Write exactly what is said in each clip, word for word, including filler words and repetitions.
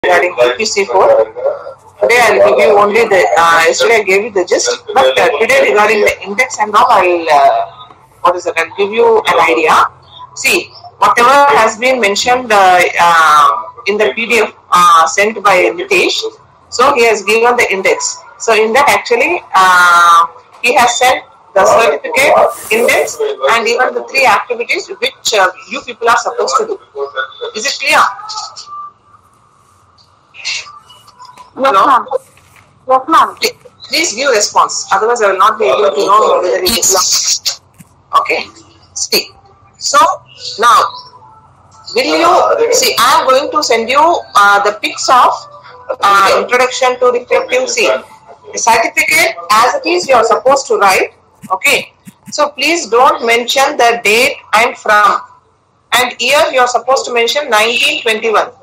regarding E P C four. Today I'll give you only the, uh, yesterday I gave you the gist, but uh, today regarding the index and all, I'll, uh, what is it, I'll give you an idea. See, whatever has been mentioned uh, uh, in the P D F uh, sent by Nitesh, so he has given the index. So in that actually, uh, he has sent the certificate, index, and even the three activities which uh, you people are supposed to do. Is it clear? Yes, ma'am. Yes, ma'am. Please give response. Otherwise, I will not be able to know whether it is. Okay. See. So now, will you see? I am going to send you uh, the pics of uh, introduction to reflective. See, the certificate as it is, you are supposed to write. Okay. So please don't mention the date and from. And year you are supposed to mention nineteen twenty-one.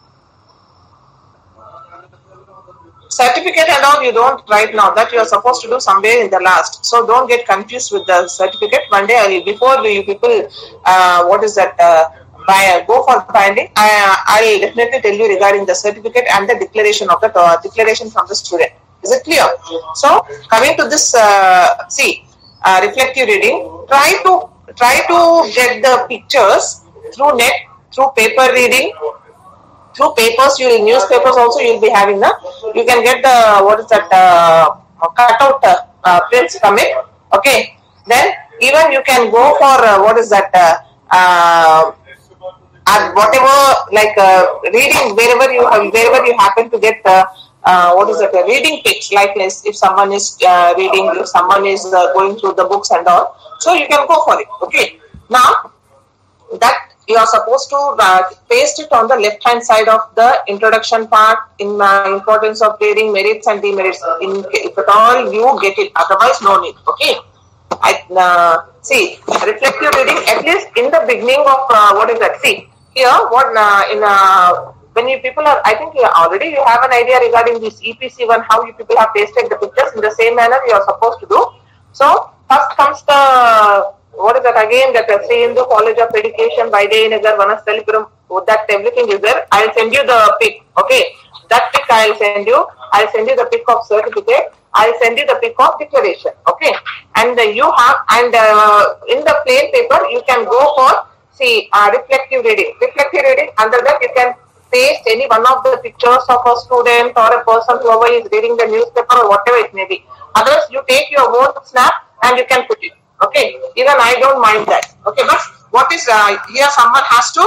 Certificate and all you don't write now, that you are supposed to do somewhere in the last. So don't get confused with the certificate. One day I will, before you people, uh, what is that, uh, buy, go for binding, I will definitely tell you regarding the certificate and the declaration of the uh, declaration from the student. Is it clear? So coming to this, uh, see, uh, reflective reading, try to, try to get the pictures through net, through paper reading, through papers, you will newspapers also you will be having the, you can get the, what is that, uh, cutout uh, uh, prints from it. Okay. Then even you can go for, uh, what is that, uh, uh, and whatever, like uh, reading, wherever you have, wherever you happen to get, uh, uh, what is that, a reading pitch, like if someone is uh, reading, if someone is uh, going through the books and all. So you can go for it. Okay. Now, that you are supposed to uh, paste it on the left hand side of the introduction part in uh, importance of reading, merits and demerits. In, if at all you get it, otherwise no need. Okay. I, uh, see, reflective reading, at least in the beginning of uh, what is that? See, here, what uh, in uh, when you people are, I think you already you have an idea regarding this E P C one, how you people have pasted the pictures in the same manner you are supposed to do. So, first comes the, what is that again, that Sri Hindu College of Education, Vaideyanagar, Vanasthalipuram, that everything is there. I will send you the pic, okay. That pic I will send you. I will send you the pic of certificate. I will send you the pic of declaration, okay. And uh, you have, and uh, in the plain paper, you can go for, see, uh, reflective reading. Reflective reading, under that you can paste any one of the pictures of a student or a person, whoever is reading the newspaper or whatever it may be. Others, you take your own snap and you can put it. Okay, even I don't mind that. Okay, but what is uh, here? Someone has to,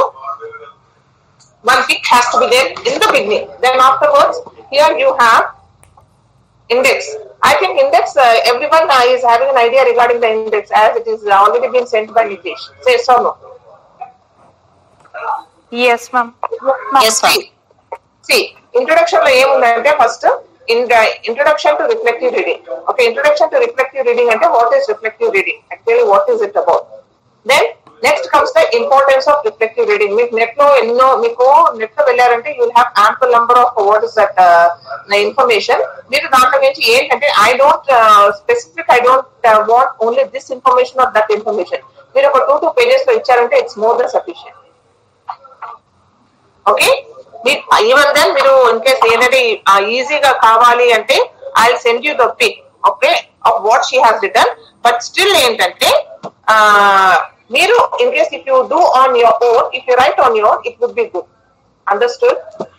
one pic has to be there in the beginning. Then afterwards, here you have index. I think index, uh, everyone uh, is having an idea regarding the index as it is already been sent by Nitesh. Say yes or no? Yes, ma'am. Yes, ma'am. See, see, introduction lo em undante first. In the introduction to reflective reading. Okay, introduction to reflective reading and what is reflective reading? Actually, what is it about? Then, next comes the importance of reflective reading. Means net lo enno meeku net lo vellarante you will have ample number of what is that uh, information. Meeru dantlo nunchi entante I don't uh, specific, I don't uh, want only this information or that information. Meeru oka two two pages lo icharante it's more than sufficient. Okay? Even then, మీరు in case ఏదైనా easy గా కావాలి అంటే I'll send you the pic, okay, of what she has written. But still ఏంటంటే మీరు in case if you do on your own, if you write on your own, it would be good. Understood?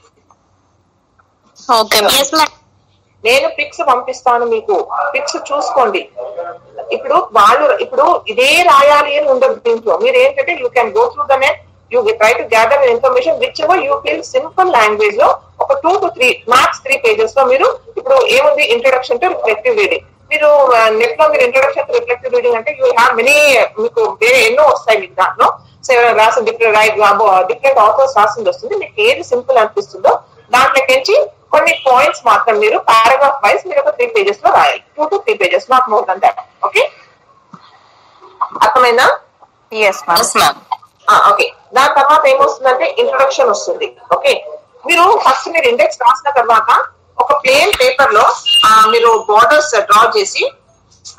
Okay, yes, ma'am. నేను pics పంపిస్తాను మీకు, pics చూసుకోండి. ఇప్పుడు వాళ్ళు ఇప్పుడు ఇదే రాయాలి అని ఉండదు దీంట్లో. మీరు ఏంటంటే you can go through the net. You try to gather information whichever you feel simple language లో ఒక two to three max three pages లో మీరు ఇప్పుడు ఏముంది ఇంట్రొడక్షన్ టు రిఫ్లెక్టివ్ రీడింగ్. మీరు నెట్ లో మీరు ఇంట్రొడక్షన్ టు రిఫ్లెక్టివ్ రీడింగ్ అంటే యూ హ్యావ్ మెనీ, మీకు వేరే ఎన్నో వస్తాయి మీకు దాంట్లో. సో రాసిన డిఫరెంట్ డిఫరెంట్ ఆథర్స్ రాసింది వస్తుంది. మీకు ఏది సింపుల్ అనిపిస్తుందో దాంట్లోకించి కొన్ని పాయింట్స్ మాత్రం మీరు పారాగ్రాఫ్ వైజ్ మీరు ఒక త్రీ పేజెస్ లో రాయాలి. Two to three pages, not more than that. Okay, అర్థమైందా? Yes ma'am. ఓకే, దాని తర్వాత ఏమొస్తుందంటే ఇంట్రొడక్షన్ వస్తుంది. ఓకే, మీరు ఫస్ట్ మీరు ఇండెక్స్ రాసిన తర్వాత ఒక ప్లేన్ పేపర్ లో మీరు బార్డర్స్ డ్రా చేసి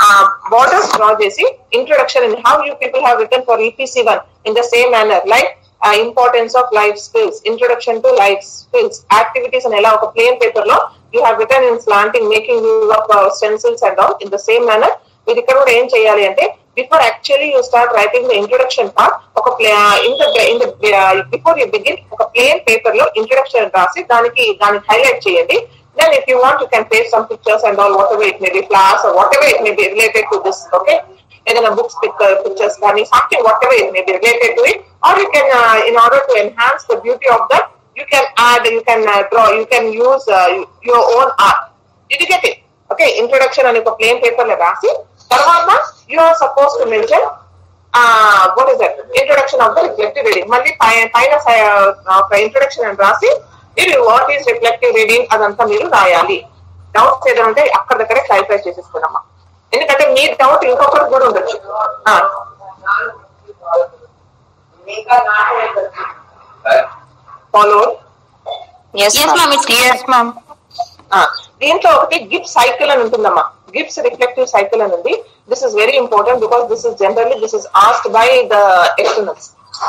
borders draw చేసి introduction and how you people have written for E P C one in the same manner, like importance of life skills, introduction to life skills, activities అని ఎలా ఒక plane paper లో you have written in slanting making use of stencils and all in the same manner. మీరు ఇక్కడ కూడా ఏం చేయాలి అంటే before actually you start writing the introduction part ఒక in the in the before you begin ఒక plane paper లో introduction రాసి దానికి దానికి హైలైట్ చేయండి. Then if you want you can paste some pictures and all, whatever it may be, flowers or whatever it may be related to this. Okay, either books picture, pictures కానీ something whatever it may be related to it, or you can uh, in order to enhance the beauty of that you can add, you can uh, draw, you can use uh, your own art. Did you get it? Okay, introduction అని ఒక plain paper లో రాసి తర్వాత you are supposed to mention uh, what is that introduction of the reflective reading. మళ్ళీ పైన ఒక introduction అని రాసి ఇది వాట్ ఈస్ రిఫ్లెక్టివ్ రీడింగ్ అదంతా మీరు రాయాలి. డౌట్స్ ఏదైనా ఉంటే అక్కడ దగ్గరే క్లారిఫై చేసేసుకున్నామా, ఎందుకంటే మీ డౌట్ ఇంకొకటి కూడా ఉండొచ్చు. ఫాలో దీంట్లో ఒకటి గిఫ్ట్ సైకిల్ అని ఉంటుందమ్మా. గిఫ్ట్స్ రిఫ్లెక్టివ్ సైకిల్ అని ఉంది. This is very important because this is generally this is asked by the externals.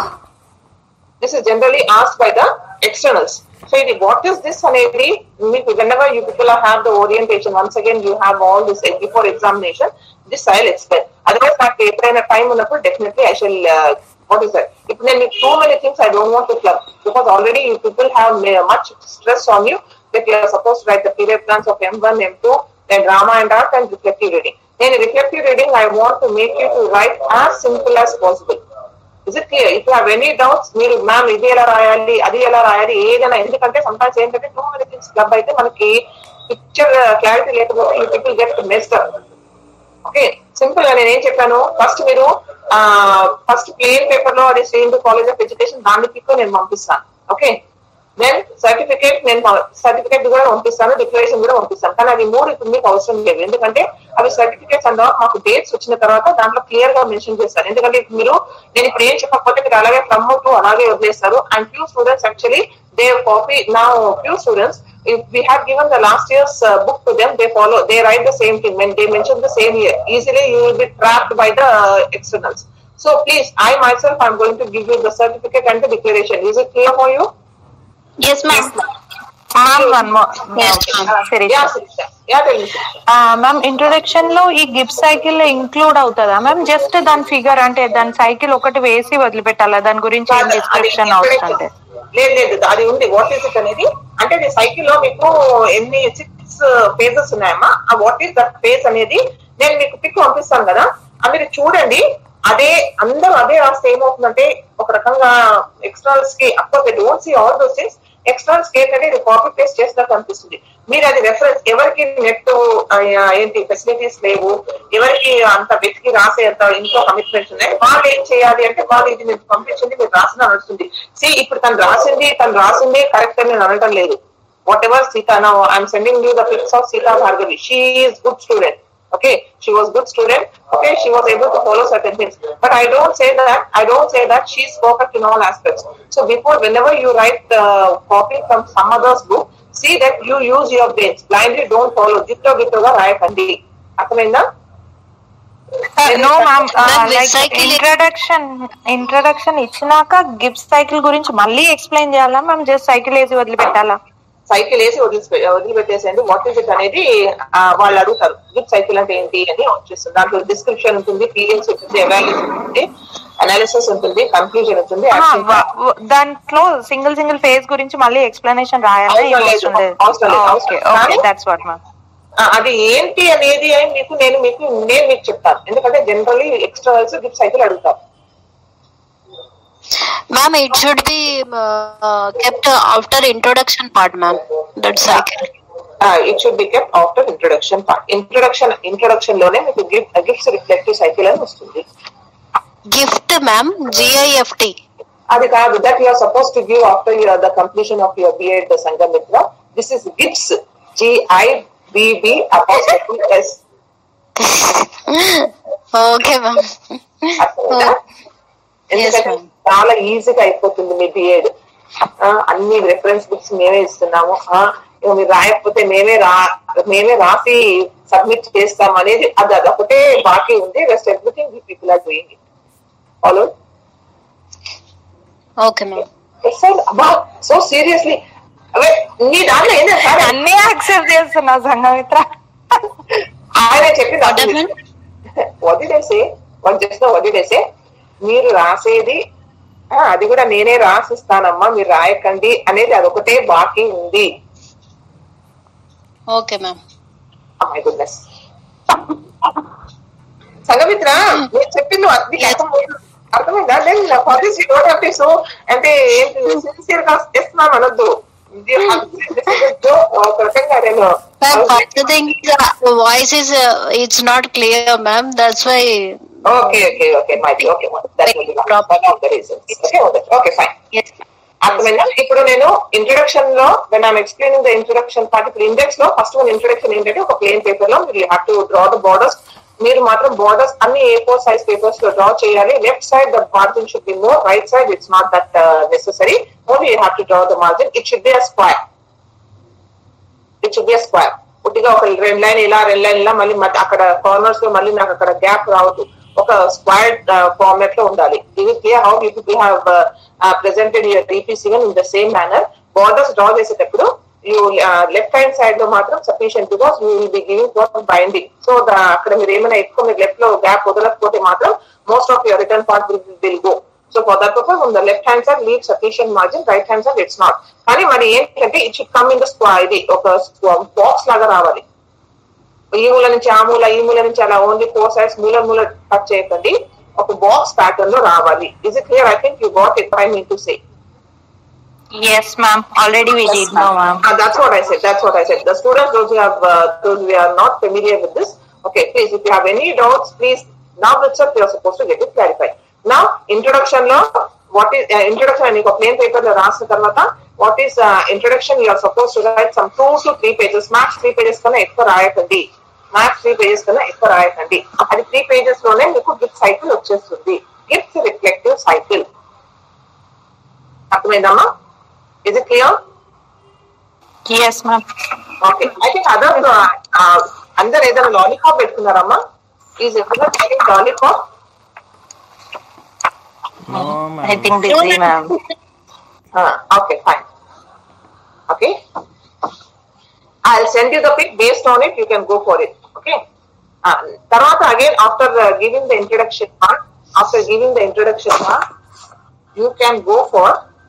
This is generally asked by the externals. So what is this అనేది whenever you people have the orientation, once again you have all this before examination, this I will explain. Otherwise నాకు ఎప్పుడైనా time ఉన్నప్పుడు definitely I shall uh, what is that ఇప్పుడు నేను too many things I don't want to club because already you people have much stress on you that you are supposed to write the period plans of M one, M two, then drama and art and reflective reading. In reflective reading I want to make you to write as simple as possible. Is it clear? If you have any doubts, మీరు ma'am ఇది ఎలా రాయాలి అది ఎలా రాయాలి ఏదైనా, ఎందుకంటే sometimes ఏంటంటే టూ మెనీ థింగ్స్ క్లబ్ అయితే మనకి పిక్చర్ క్లారిటీ లేకపోతే you people get messed up. Okay, simple గా నేను ఏం చెప్పాను, ఫస్ట్ మీరు ఫస్ట్ ప్లేన్ పేపర్ లో అది సేమ్ కాలేజ్ ఆఫ్ ఎడ్యుకేషన్ దాన్ని పిక్ నేను పంపిస్తాను. ఓకే, దెన్ సర్టిఫికేట్ నేను సర్టిఫికేట్ కూడా పంపిస్తాను, డిక్లరేషన్ కూడా పంపిస్తాను. కానీ అది మూడు ఇప్పుడు మీకు అవసరం లేదు, ఎందుకంటే అవి సర్టిఫికేట్స్ అన్న మాకు డేట్స్ వచ్చిన తర్వాత దాంట్లో క్లియర్ గా మెన్షన్ చేస్తారు. ఎందుకంటే మీరు నేను ఇప్పుడు ఏం చెప్పకపోతే మీరు అలాగే ఫ్రమ్ టు అలాగే వదిలేస్తారు. And few students actually they copy నా few students if we have given the last year's uh, book to them, they follow, they write the same thing when they mention the same year. Easily you will be trapped by the uh, externals. So please, I myself I am going to give you the certificate and the declaration. Is it clear for you? Yes ma'am. Ma'am, one more. Yes ma'am. Yeah, Sirisha. Yeah, tell me. Uh, ma'am, introduction లో ఈ గిఫ్ట్ cycle include అవుతుందా ma'am? Just దాని figure అంటే దాని cycle ఒకటి వేసి వదిలిపెట్టాలా, దాని గురించి ఏం డిస్క్రిప్షన్ అవసరం అంటే? లేదు లేదు, అది ఉంది. వాట్ ఈస్ ఇట్ అనేది అంటే ఈ సైకిల్ లో మీకు ఎన్ని సిక్స్ పేజెస్ ఉన్నాయమ్మా. ఆ వాట్ ఈస్ దట్ పేజ్ అనేది నేను మీకు పిక్ పంపిస్తాను కదా, అది మీరు చూడండి. అదే అందరూ అదే రాస్తే ఏమవుతుందంటే ఒక రకంగా ఎక్స్టర్నల్స్ కి అప్పుడు don't see all those things. Externals కి ఏంటంటే ఇది కాపీ పేస్ట్ చేసినట్టు అనిపిస్తుంది. మీరు అది రెఫరెన్స్ ఎవరికి నెట్ ఏంటి ఫెసిలిటీస్ లేవు, ఎవరికి అంత వెతికి రాసే అంత ఇంట్లో కమిట్మెంట్స్ ఉన్నాయి, వాళ్ళు ఏం చేయాలి అంటే వాళ్ళు ఇది మీకు పంపించింది మీరు రాసిన నడుస్తుంది. సి ఇప్పుడు తను రాసింది తను రాసిందే కరెక్ట్ అని నేను అనడం లేదు. Whatever Sita, now I'm sending you the pics of Sita Bhargavi. She is good student. Okay, she was good student. Okay, she was able to follow certain things. But I don't say that. I don't say that she's perfect in all aspects. So before, whenever you write the uh, copy from some other's book, see that you use your brains. Blindly don't follow. Ditto ditto ga rayakandi. Arthamainda? No ma'am, uh, like introduction introduction ఇచ్చినాక గిఫ్ట్ cycle గురించి మళ్ళీ explain చేయాలా ma'am? Just cycle వేసి వదిలిపెట్టాలా? Cycle వేసి వదిలి వదిలిపెట్టేసేయండి. What is it అనేది వాళ్ళు అడుగుతారు. గిఫ్ట్ సైకిల్ అంటే ఏంటి అని వచ్చేస్తుంది. దాంట్లో డిస్క్రిప్షన్ ఉంటుంది, ఫీలింగ్స్ ఉంటుంది, ఎవాల్యుయేషన్ ఉంటుంది, అనాలిసిస్ ఉంటుంది, కన్క్లూజన్ ఉంటుంది. దాంట్లో సింగిల్ సింగిల్ ఫేజ్ గురించి మళ్ళీ ఎక్స్ప్లెనేషన్ రాయాలి? అది ఏంటి అనేది మీకు నేను మీకు నేను మీకు చెప్తాను. ఎందుకంటే జనరల్లీ ఎక్స్టర్నల్స్ గిఫ్ట్ సైకిల్ అడుగుతారు. Ma'am, it should be uh, kept after introduction part, ma'am. That cycle. Uh, it should be kept after introduction part. Introduction, introduction lone meeku gift gifts reflective cycle ani vastundi. Gift, ma'am, G I F T. Adi kaadu, that you are supposed to give after your the completion of your B Ed Sangamitra. This is gifts, G I B B apostrophe S. Okay, ma'am. Oh. ఎందుకంటే చాలా ఈజీగా అయిపోతుంది మీ BEd. అన్ని reference books మేమే ఇస్తున్నాము, మీరు రాయకపోతే మేమే రా మేమే రాసి సబ్మిట్ చేస్తాం అనేది అది అదొకటే బాకీ ఉంది. Rest everything people are doing it. Follow? Okay ma'am. So seriously నీ దాంట్లో ఏంటంటే సార్ అన్ని యాక్సెప్ట్ చేస్తున్నా సంఘమిత్ర. ఆయన చెప్పింది వదిలేసే వాళ్ళు చేసిన వదిలేసే మీరు రాసేది అది కూడా నేనే రాసిస్తానమ్మా మీరు రాయకండి అనేది అదొకటే బాకీ ఉంది. Okay ma'am. My goodness Sanghamitra మీరు చెప్పింది అర్థమైందా? నేను సో అంటే సిన్సియర్ గా చేస్తున్నాను అనొద్దు. ఒక రకంగా నేను voice is it's not clear ma'am, that's why. Okay okay okay might okay okay fine అర్థమైందా? ఇప్పుడు నేను ఇంట్రొడక్షన్ లో when I'm explaining the introduction part, ఇప్పుడు ఇండెక్స్ లో ఫస్ట్ వన్ ఇంట్రొడక్షన్ ఏంటంటే ఒక ప్లేన్ పేపర్ లో మీరు have to draw the borders. మీరు మాత్రం బోర్డర్స్ అన్ని ఏ ఫోర్ సైజ్ పేపర్స్ లో డ్రా చేయాలి. Left side the margin should be more, right side it's not that necessary. Only you have to draw the margin. It should be a square. It should be a square. పుట్టిగా ఒక రెండు line ఇలా రెండు line ఇలా మళ్ళీ అక్కడ corners లో మళ్ళీ నాకు అక్కడ గ్యాప్ రావద్దు. ఒక స్క్వేర్ ఫార్మాట్ లో ఉండాలి. ఇది clear how you we have presented your TPC in the same manner. Borders draw చేసేటప్పుడు you uh, left hand side లో మాత్రం sufficient because we will be giving for binding. So the అక్కడ మీరు ఏమైనా ఎక్కువ మీరు లెఫ్ట్ లో గ్యాప్ వదలకపోతే మాత్రం most of your written part will, will go. So for that purpose on the left hand side leave sufficient margin, right hand side it's not. కానీ మరి ఏంటంటే it should come in the square, ఇది ఒక box లాగా రావాలి. ఈ మూల నుంచి ఆ మూల ఈ మూల నుంచి అలా ఓన్లీ ఫోర్ సైడ్స్ మూల మూల కట్ చేయకండి. ఒక బాక్స్ ప్యాటర్న్ లో రావాలి. Is it clear? I think you got it. I mean to say. Yes, ma'am. Already we did know, ma'am. Uh, that's what I said. That's what I said. The students, those who have, uh, those who are not familiar with this, okay, please, if you have any doubts, please, now itself you are supposed to get it clarified. Now, introduction lo, what is uh, introduction? And you plain paper lo raasa tarvata, what is uh, introduction? You are supposed to write some two to three pages. Max three pages kana ekku raayakandi. Max three pages kana ekku raayakandi. Adi three pages lone meeku gift cycle vachestundi. Gift reflective cycle. Arthamaindamma? Is it clear? Yes, ma'am. Okay. I think other uh, under either lollipop pettunnarama. Is everyone taking lollipop? No, ma'am. I think busy, ma'am. Uh, okay, fine. Okay. I'll send you the pic. Based on it, you can go for it. Okay. Uh, Tarvata again, after uh, giving the introduction part, after giving the introduction part, you can go for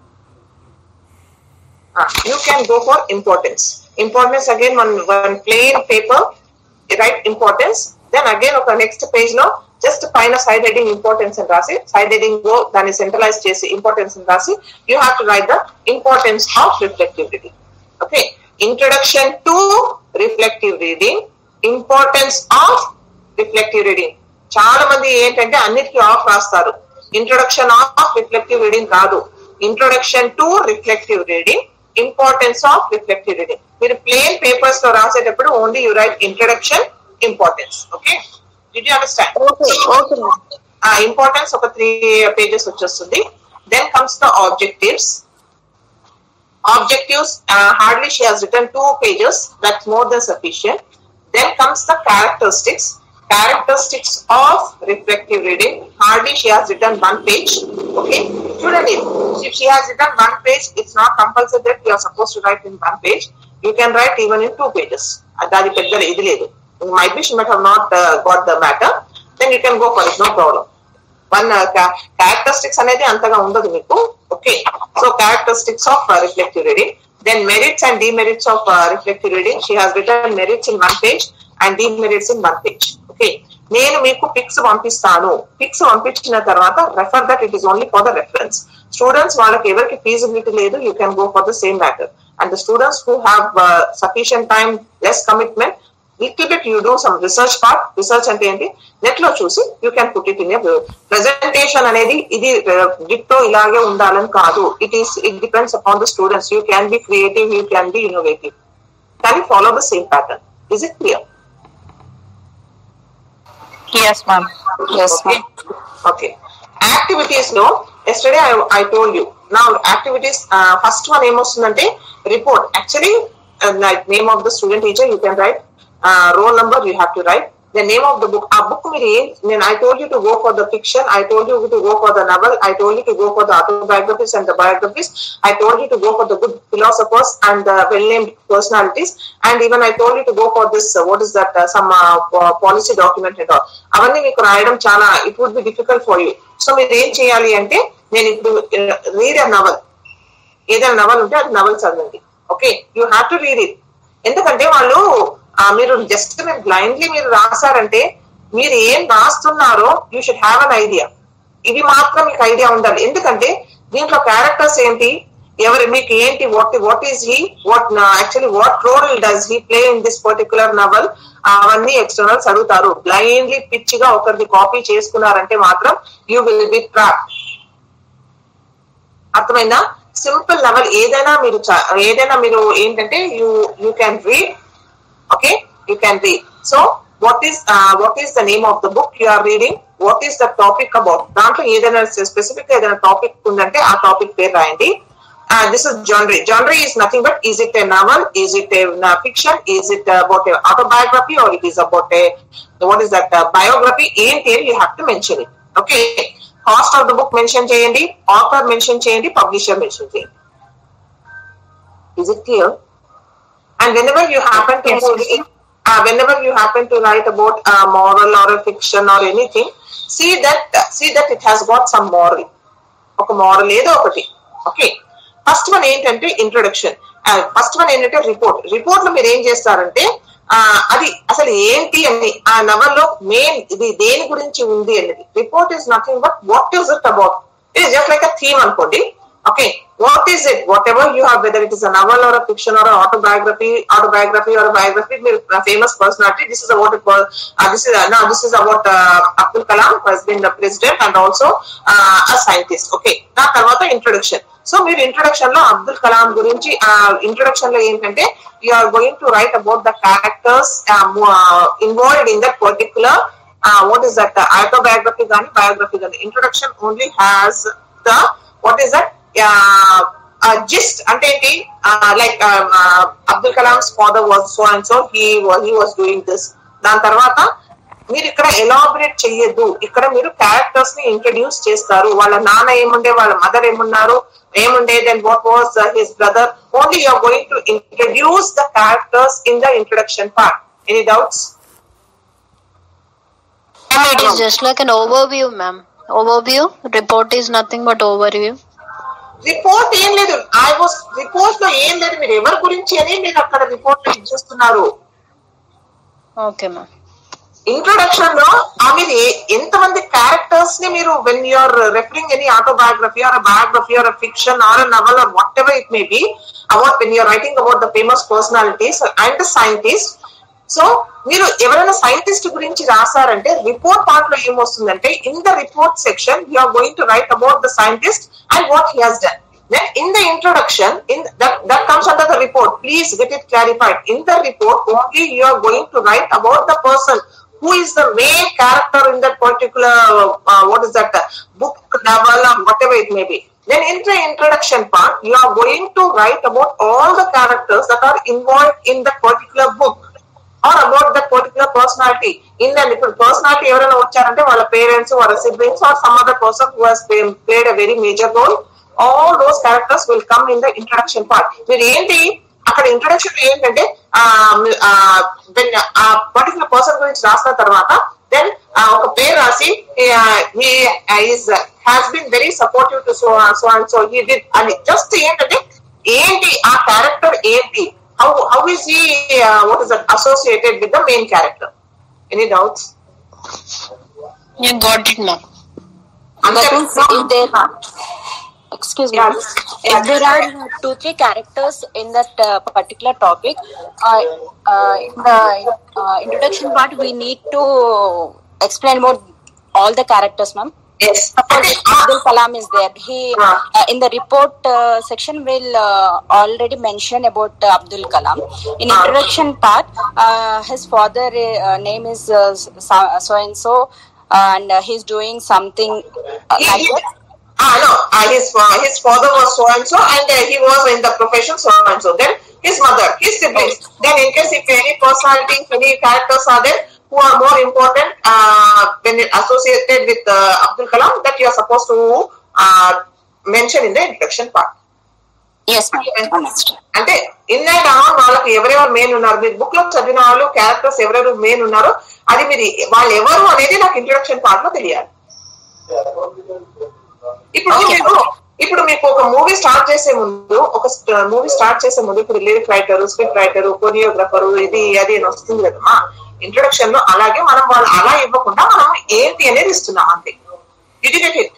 Uh, you can go for importance. Importance again on one plain paper, write importance. Then again on the next page lo just find a side heading importance and rasi. Side heading go then is centralized chesi importance and rasi. You have to write the importance of reflective reading. Okay. Introduction to reflective reading. Importance of reflective reading. Chaala mandi entante annitiki off rastaru. Introduction of reflective reading kaadu. Introduction to reflective reading. Importance of reflective reading. మీరు plain papers లో రాసేటప్పుడు only you write introduction, importance. Okay? Did you understand? Okay. Okay. Uh, importance ఒక three pages వచ్చేస్తుంది. Then comes the objectives. Objectives uh, hardly she has written two pages. That's more than sufficient. Then comes the characteristics. Characteristics of reflective reading. Hardly she has written one page. Okay? Student, if she has written one page, it's not compulsory that you are supposed to write in one page. You can write even in two pages. Adadi peddala idi ledu. Might be she might have not uh, got the matter. Then you can go for it, no problem. One uh, ca- characteristics anedi antaga undadu meeku. Okay. So characteristics of uh, reflective reading. Then merits and demerits of uh, reflective reading. She has written merits in one page and demerits in one page. Okay. నేను మీకు pics పంపిస్తాను. Pics పంపించిన తర్వాత refer that it is only for the reference. Students వాళ్ళకి ఎవరికి feasibility లేదు, you can go for the same matter. And the students who have sufficient time, less commitment, little bit you do some research part. Research అంటే ఏంటి, net లో చూసి you can put it in your presentation. అనేది ఇది ditto ఇలాగే ఉండాలని కాదు. It is it depends upon the students. You can be creative, you can be innovative, కానీ follow the same pattern. Is it clear? Yes, ma'am. Yes, okay. Ma'am. Okay. Activities no. Yesterday I, I told you. Now activities. Uh, first one name was report. Actually, uh, like name of the student teacher you can write. Uh, roll number you have to write. the name of the book. A book then I told you to go for the fiction, I told you to go for the novel, I told you to go for the autobiographies and the biographies, I told you to go for the good philosophers and the well-named personalities, and even I told you to go for this, uh, what is that, uh, some uh, policy document and all. Avanni meeku raayadam chaala, it would be difficult for you. So మీరు ఏం చేయాలి అంటే, నేను ఇప్పుడు read a novel, ఏదైనా novel ఉంటే అది novel చదవండి. Okay, you have to read it. ఎందుకంటే వాళ్ళు మీరు జస్ట్ మీరు బ్లైండ్లీ మీరు రాశారంటే, మీరు ఏం రాస్తున్నారో you should have an idea. ఇవి మాత్రం మీకు ఐడియా ఉండాలి. ఎందుకంటే దీంట్లో క్యారెక్టర్స్ ఏంటి, ఎవరు, మీకు ఏంటి, what what is he, what actually what role does he play in this particular novel, అవన్నీ ఎక్స్టర్నల్స్ అడుగుతారు. బ్లైండ్లీ పిచ్చిగా ఒకరిది కాపీ చేసుకున్నారంటే మాత్రం యూ విల్ బి ట్రాప్. అర్థమైందా? సింపుల్ నవల్ ఏదైనా మీరు ఏదైనా మీరు ఏంటంటే you you can read. Okay, you can read. So what is what is the name of the book you are reading, what is the topic about, దాంట్లో ఏదైనా specific గా ఏదైనా టాపిక్ ఉందంటే ఆ టాపిక్ పేరు రాయండి. This is genre. Genre is nothing but, is it a novel, is it a uh, fiction, is it about a autobiography, or it is about a, what is that, uh, biography, ఏంటి, you have to mention it. Okay, cost of the book mention చేయండి, author mention చేయండి, publisher mention చేయండి. Is it clear? And whenever you happen to yes, uh, whenever you happen to write about a moral or a fiction or anything, see that uh, see that it has got some moral. ఒక moral ఏదో ఒకటి. Okay, first one ఏంటంటే introduction. First one ఏంటంటే report. Report లో మీరు ఏం చేస్తారంటే, అది అసలు ఏంటి అని, ఆ నవల్లో మెయిన్ ఇది దేని గురించి ఉంది అనేది. Report is nothing but what is it about. It is just like a theme అనుకోండి. Okay, what is it, whatever you have, whether it is a novel or a fiction or autobiography autobiography or biography, మీరు famous personality, this is about this is now this is about Abdul Kalam has been the president and also a scientist. Okay, దాని తర్వాత introduction. So మీరు introduction లో అబ్దుల్ కలాం గురించి, introduction లో ఏంటంటే you are going to write about the characters uh, uh, involved in that particular uh, what is that, uh, autobiography gani biography gani. Introduction only has the, what is that, uh, uh, gist ante enti, uh, like um, uh, Abdul Kalam's father was so and so, he was he was doing this. Dan tarvata మీరు ఇక్కడ elaborate చెయ్యొద్దు, ఇక్కడ మీరు characters ని introduce చేస్తారు. వాళ్ళ నాన్న ఏముండే, వాళ్ళ మదర్ ఏమున్నారు, ఏముండే, then what was his brother. Only you are going to introduce the characters in the introduction part. Any doubts? It is just like an overview, ma'am. Overview. Report is nothing but overview. Report ఏం లేదు, I was report లో ఏం లేదు, మీరు ఎవరి గురించి అని మీరు అక్కడ రిపోర్ట్ లో ఇచ్చేస్తున్నారు. Okay ma'am. ఇంట్రొడక్షన్ లో మీరు ఎంతమంది క్యారెక్టర్స్ ని మీరు, when you're referring any autobiography or biography or fiction or novel or whatever it may be about, when you're writing about the famous personalities and scientist. So మీరు ఎవరైనా scientist గురించి రాసారంటే report part లో ఏమొస్తుందంటే, in the report section you are going to write about the scientist and what he has done. Then in the introduction, in that that comes under the report. Please get it clarified. In the report, only you are going to write about the person who is the main character in that particular uh, what is that, uh, book, novel, or whatever it may be. Then in the introduction part, you are going to write about all the characters that are involved in that particular book or about that particular personality. In the little personality, ఎవరైనా వచ్చారంటే వాళ్ళ parents, వాళ్ళ siblings, or some other person who has played a very major role. All those characters will come in the introduction part. మీరు ఏంటి అక్కడ introduction ఏంటంటే, ఆ particular person గురించి రాసిన తర్వాత దెన్ ఒక పేరు రాసి, has been very supportive to so so and so he did అని, జస్ట్ ఏంటంటే ఏంటి ఆ క్యారెక్టర్ ఏంటి, how how is he, what is associated with the main character. Any doubts? You got it now. Excuse me. Yes. If there are two, three characters in that uh, particular topic, uh, uh, in the uh, introduction part, we need to explain about all the characters, ma'am. Yes. Suppose Abdul Kalam is there. He uh, in the report uh, section will uh, already mention about uh, Abdul Kalam. In introduction part, uh, his father uh, name is uh, so and so, and uh, he's doing something uh, like that. Ah no, uh, his uh, his father was so and so, and uh, he was in the profession so and so. Then his mother, his siblings. Then in case if any personality, if any characters are there, who are more important uh, when associated with uh, Abdul Kalam that you are supposed to uh, mention in the introduction part. Yes, ma'am. అంటే in and out వాళ్ళకి ఎవరెవరు main ఉన్నారు, మీరు book లో చదివిన వాళ్ళు characters ఎవరెవరు main ఉన్నారో అది మీరు వాళ్ళు ఎవరు అనేది నాకు ఇంట్రొడక్షన్ పార్ట్ లో తెలియాలి. ఇప్పుడు మీరు ఇప్పుడు మీకు ఒక మూవీ స్టార్ట్ చేసే ముందు ఒక మూవీ స్టార్ట్ చేసే ముందు ఇప్పుడు lyric writer, script writer, choreographer ఇది అది అని వస్తుంది కదమ్మా ఇంట్రొడక్షన్ లో. అలాగే మనం వాళ్ళు అలా ఇవ్వకుండా మనం ఏంటి అనేది ఇస్తున్నాం అంతే. Did you get it?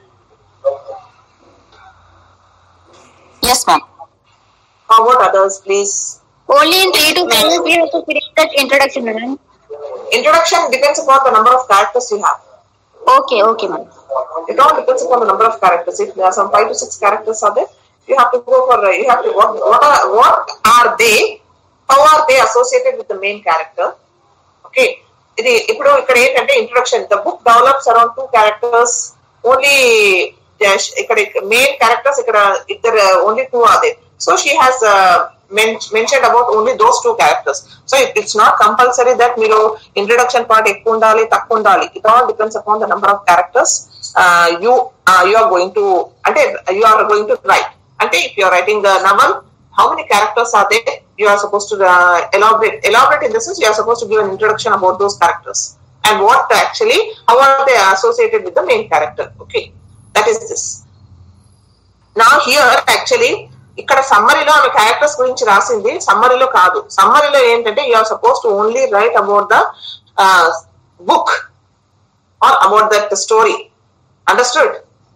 Yes, ma'am. Uh, what others, please? Only in three to five we have to create that introduction, ma'am. Introduction depends upon the number of characters you have. Okay, okay, ma'am. It all depends upon the number of characters. If there are some five to six characters are there, you have to go for uh, you have to what what are what are they? How are they associated with the main character? Okay. ఇది ఇప్పుడు ఇక్కడ ఏంటంటే introduction the book develops around two characters only. ఇక్కడ main characters ఇక్కడ ఇద్దరు only two are there. So she has mentioned about only those two characters. So it's not compulsory that మీరు introduction part ఎక్కువ ఉండాలి తక్కువ ఉండాలి. It all depends upon the number of characters you you are going to అంటే you are going to write. అంటే if you are writing the novel, how many characters are there? You are supposed to uh, elaborate elaborate in the sense you are supposed to give an introduction about those characters and what actually how are they associated with the main character. Okay, that is this. Now here actually ఇక్కడ సమ్మరీలో ఆమె characters గురించి రాసింది, సమ్మరీలో కాదు. సమ్మరీలో ఏంటంటే you are suppose to only write about the book or about that story. Understood?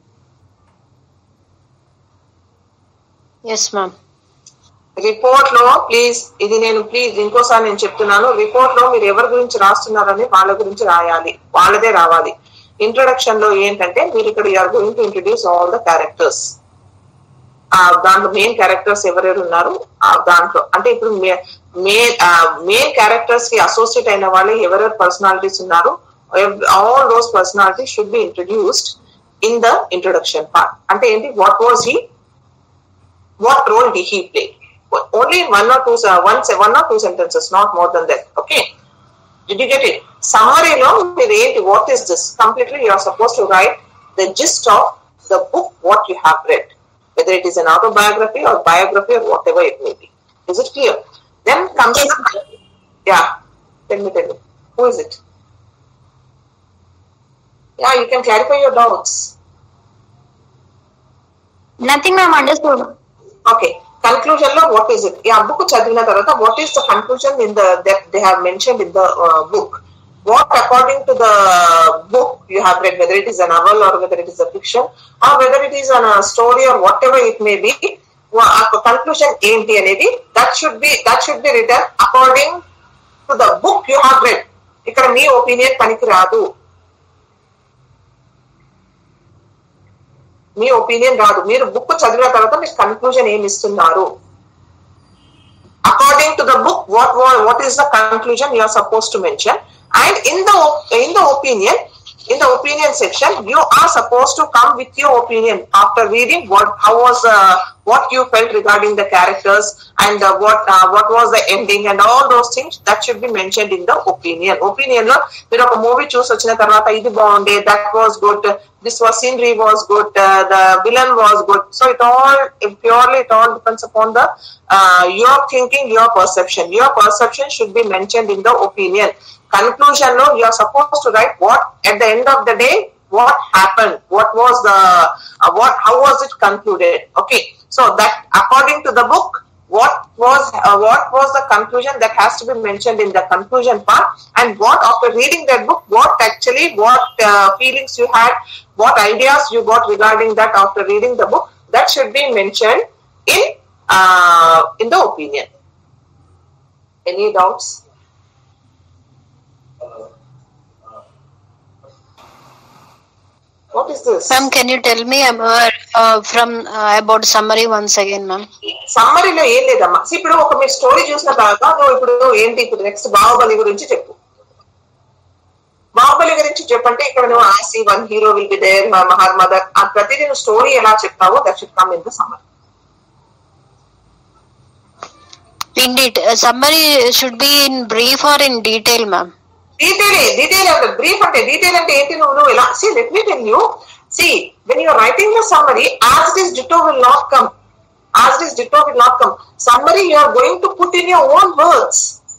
Yes, ma'am. Report లో please ఇది నేను ప్లీజ్ ఇంకోసారి నేను చెప్తున్నాను, రిపోర్ట్ లో మీరు ఎవరి గురించి రాస్తున్నారని వాళ్ళ గురించి రాయాలి, వాళ్ళదే రావాలి. ఇంట్రొడక్షన్ లో ఏంటంటే మీరు ఇక్కడ you're going to introduce all the characters. దాంట్లో మెయిన్ క్యారెక్టర్స్ ఎవరెవరు ఉన్నారు దాంట్లో అంటే ఇప్పుడు మెయిన్ క్యారెక్టర్స్ కి అసోసియేట్ అయిన వాళ్ళు ఎవరెవరు పర్సనాలిటీస్ ఉన్నారు, all those personalities should be introduced in the introduction part. అంటే ఏంటి, what was he, what role did he play? Only in one or two uh, one, one or two sentences, not more than that. Okay, did you get it? Summary lo what is this completely you are supposed to write the gist of the book what you have read, whether it is an autobiography or biography or whatever it may be. Is it clear? Then comes yes. the, yeah tell me tell me who is it? Yeah, you can clarify your doubts. Nothing, ma'am. Understood. Okay, conclusion lo what is it? Yeah, book chadivina tarvata what is the conclusion in the that they have mentioned in the uh, book? What according to the book you have read, whether it is a novel or whether it is a fiction or whether it is a story or whatever it may be, uh, conclusion enti anedi that should be that should be written according to the book you have read. Ikkada mee opinion paniki raadu, మీ opinion రాదు. మీరు book చదివిన తర్వాత మీకు conclusion ఏమి ఇస్తున్నారు, according to the book what what is the conclusion you are suppose to mention. And in the in the opinion in the opinion section you are supposed to come with your opinion after reading what how was uh, what you felt regarding the characters and uh, what uh, what was the ending and all those things that should be mentioned in the opinion. Opinion lo మీరు ఒక movie చూసి వచ్చిన తర్వాత ఇది బాగుండే, that was good, this was scenery was good, uh, the villain was good. So it all it purely it all depends upon the uh, your thinking, your perception. Your perception should be mentioned in the opinion. Conclusion lo you are supposed to write what at the end of the day what happened, what was the uh, what how was it concluded. Okay, so that according to the book what was uh, what was the conclusion that has to be mentioned in the conclusion part, and what after reading that book what actually what uh, feelings you had, what ideas you got regarding that after reading the book, that should be mentioned in uh, in the opinion. Any doubts? What is this? Ma'am, can you tell me about, uh, from uh, about summary once again, ma'am? Summary లో ఏం లేదమ్మా. ఇప్పుడు ఒక మీ story చూసిన తర్వాత నువ్వు ఇప్పుడు ఏంటి ఇప్పుడు నెక్స్ట్ బాహుబలి గురించి చెప్పు. బాహుబలి గురించి చెప్పంటే ఇక్కడ నువ్వు ఆసి one hero will be there మహర్ మదర్ ఆ ప్రతిదీ నువ్వు స్టోరీ ఎలా చెప్తావో that should come in the summary. In detail, summary should be in brief or in detail, ma'am? Detail detail ఉంటుంది. బ్రీఫ్ అంటే డీటెయిల్ అంటే ఏంటి? నువ్వు నువ్వు ఇలా see let me tell you. See, when you are writing the summary, as it is ditto will not come. As it is ditto will not come. Summary you are going to put in your own words.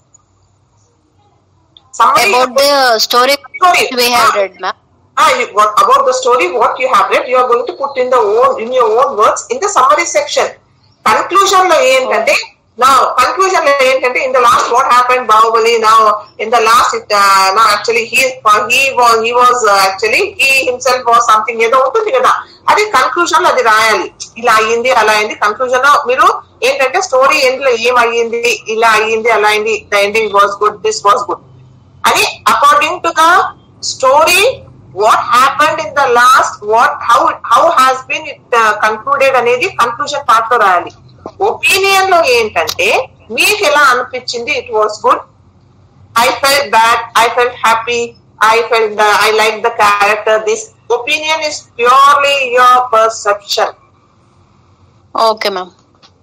Summary about the story, story we have ah, read, ma'am. Ah, you, what, about the story what you have read, you are going to put in the own in your own words in the summary section. Conclusion lo entante now conclusion lo entante in the last what happened Bahubali. Now in the last it, uh, now actually he he was he was uh, actually he himself was something ఏదో ఉంటుంది కదా, అది conclusion లో అది రాయాలి. ఇలా అయ్యింది అలా అయింది. కన్క్లూజన్ లో మీరు ఏంటంటే స్టోరీ ఎండ్ లో ఏం అయ్యింది, ఇలా అయ్యింది అలా అయింది, the ending was good, this was good అని according to the story what happened in the last, what how how has been it concluded అనేది కన్క్లూజన్ పార్ట్ లో రాయాలి. ఒపీనియన్ లో ఏంటంటే మీకు ఎలా అనిపించింది, it was good, I felt bad, I felt happy, I felt I like the character. This opinion is purely your perception. Okay ma'am.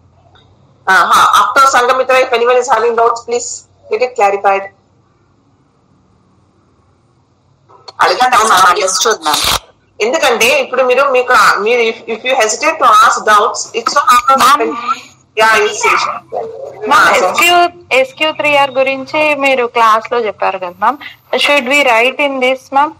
After Sangamitra, if anyone is having doubts, please get it clarified. ఎందుకంటే ఇప్పుడు మీరు మీకు మీరు if you hesitate to ask doubts it's S Q three R గురించి మీరు class లో చెప్పారు కదా ma'am, should we write in this ma'am?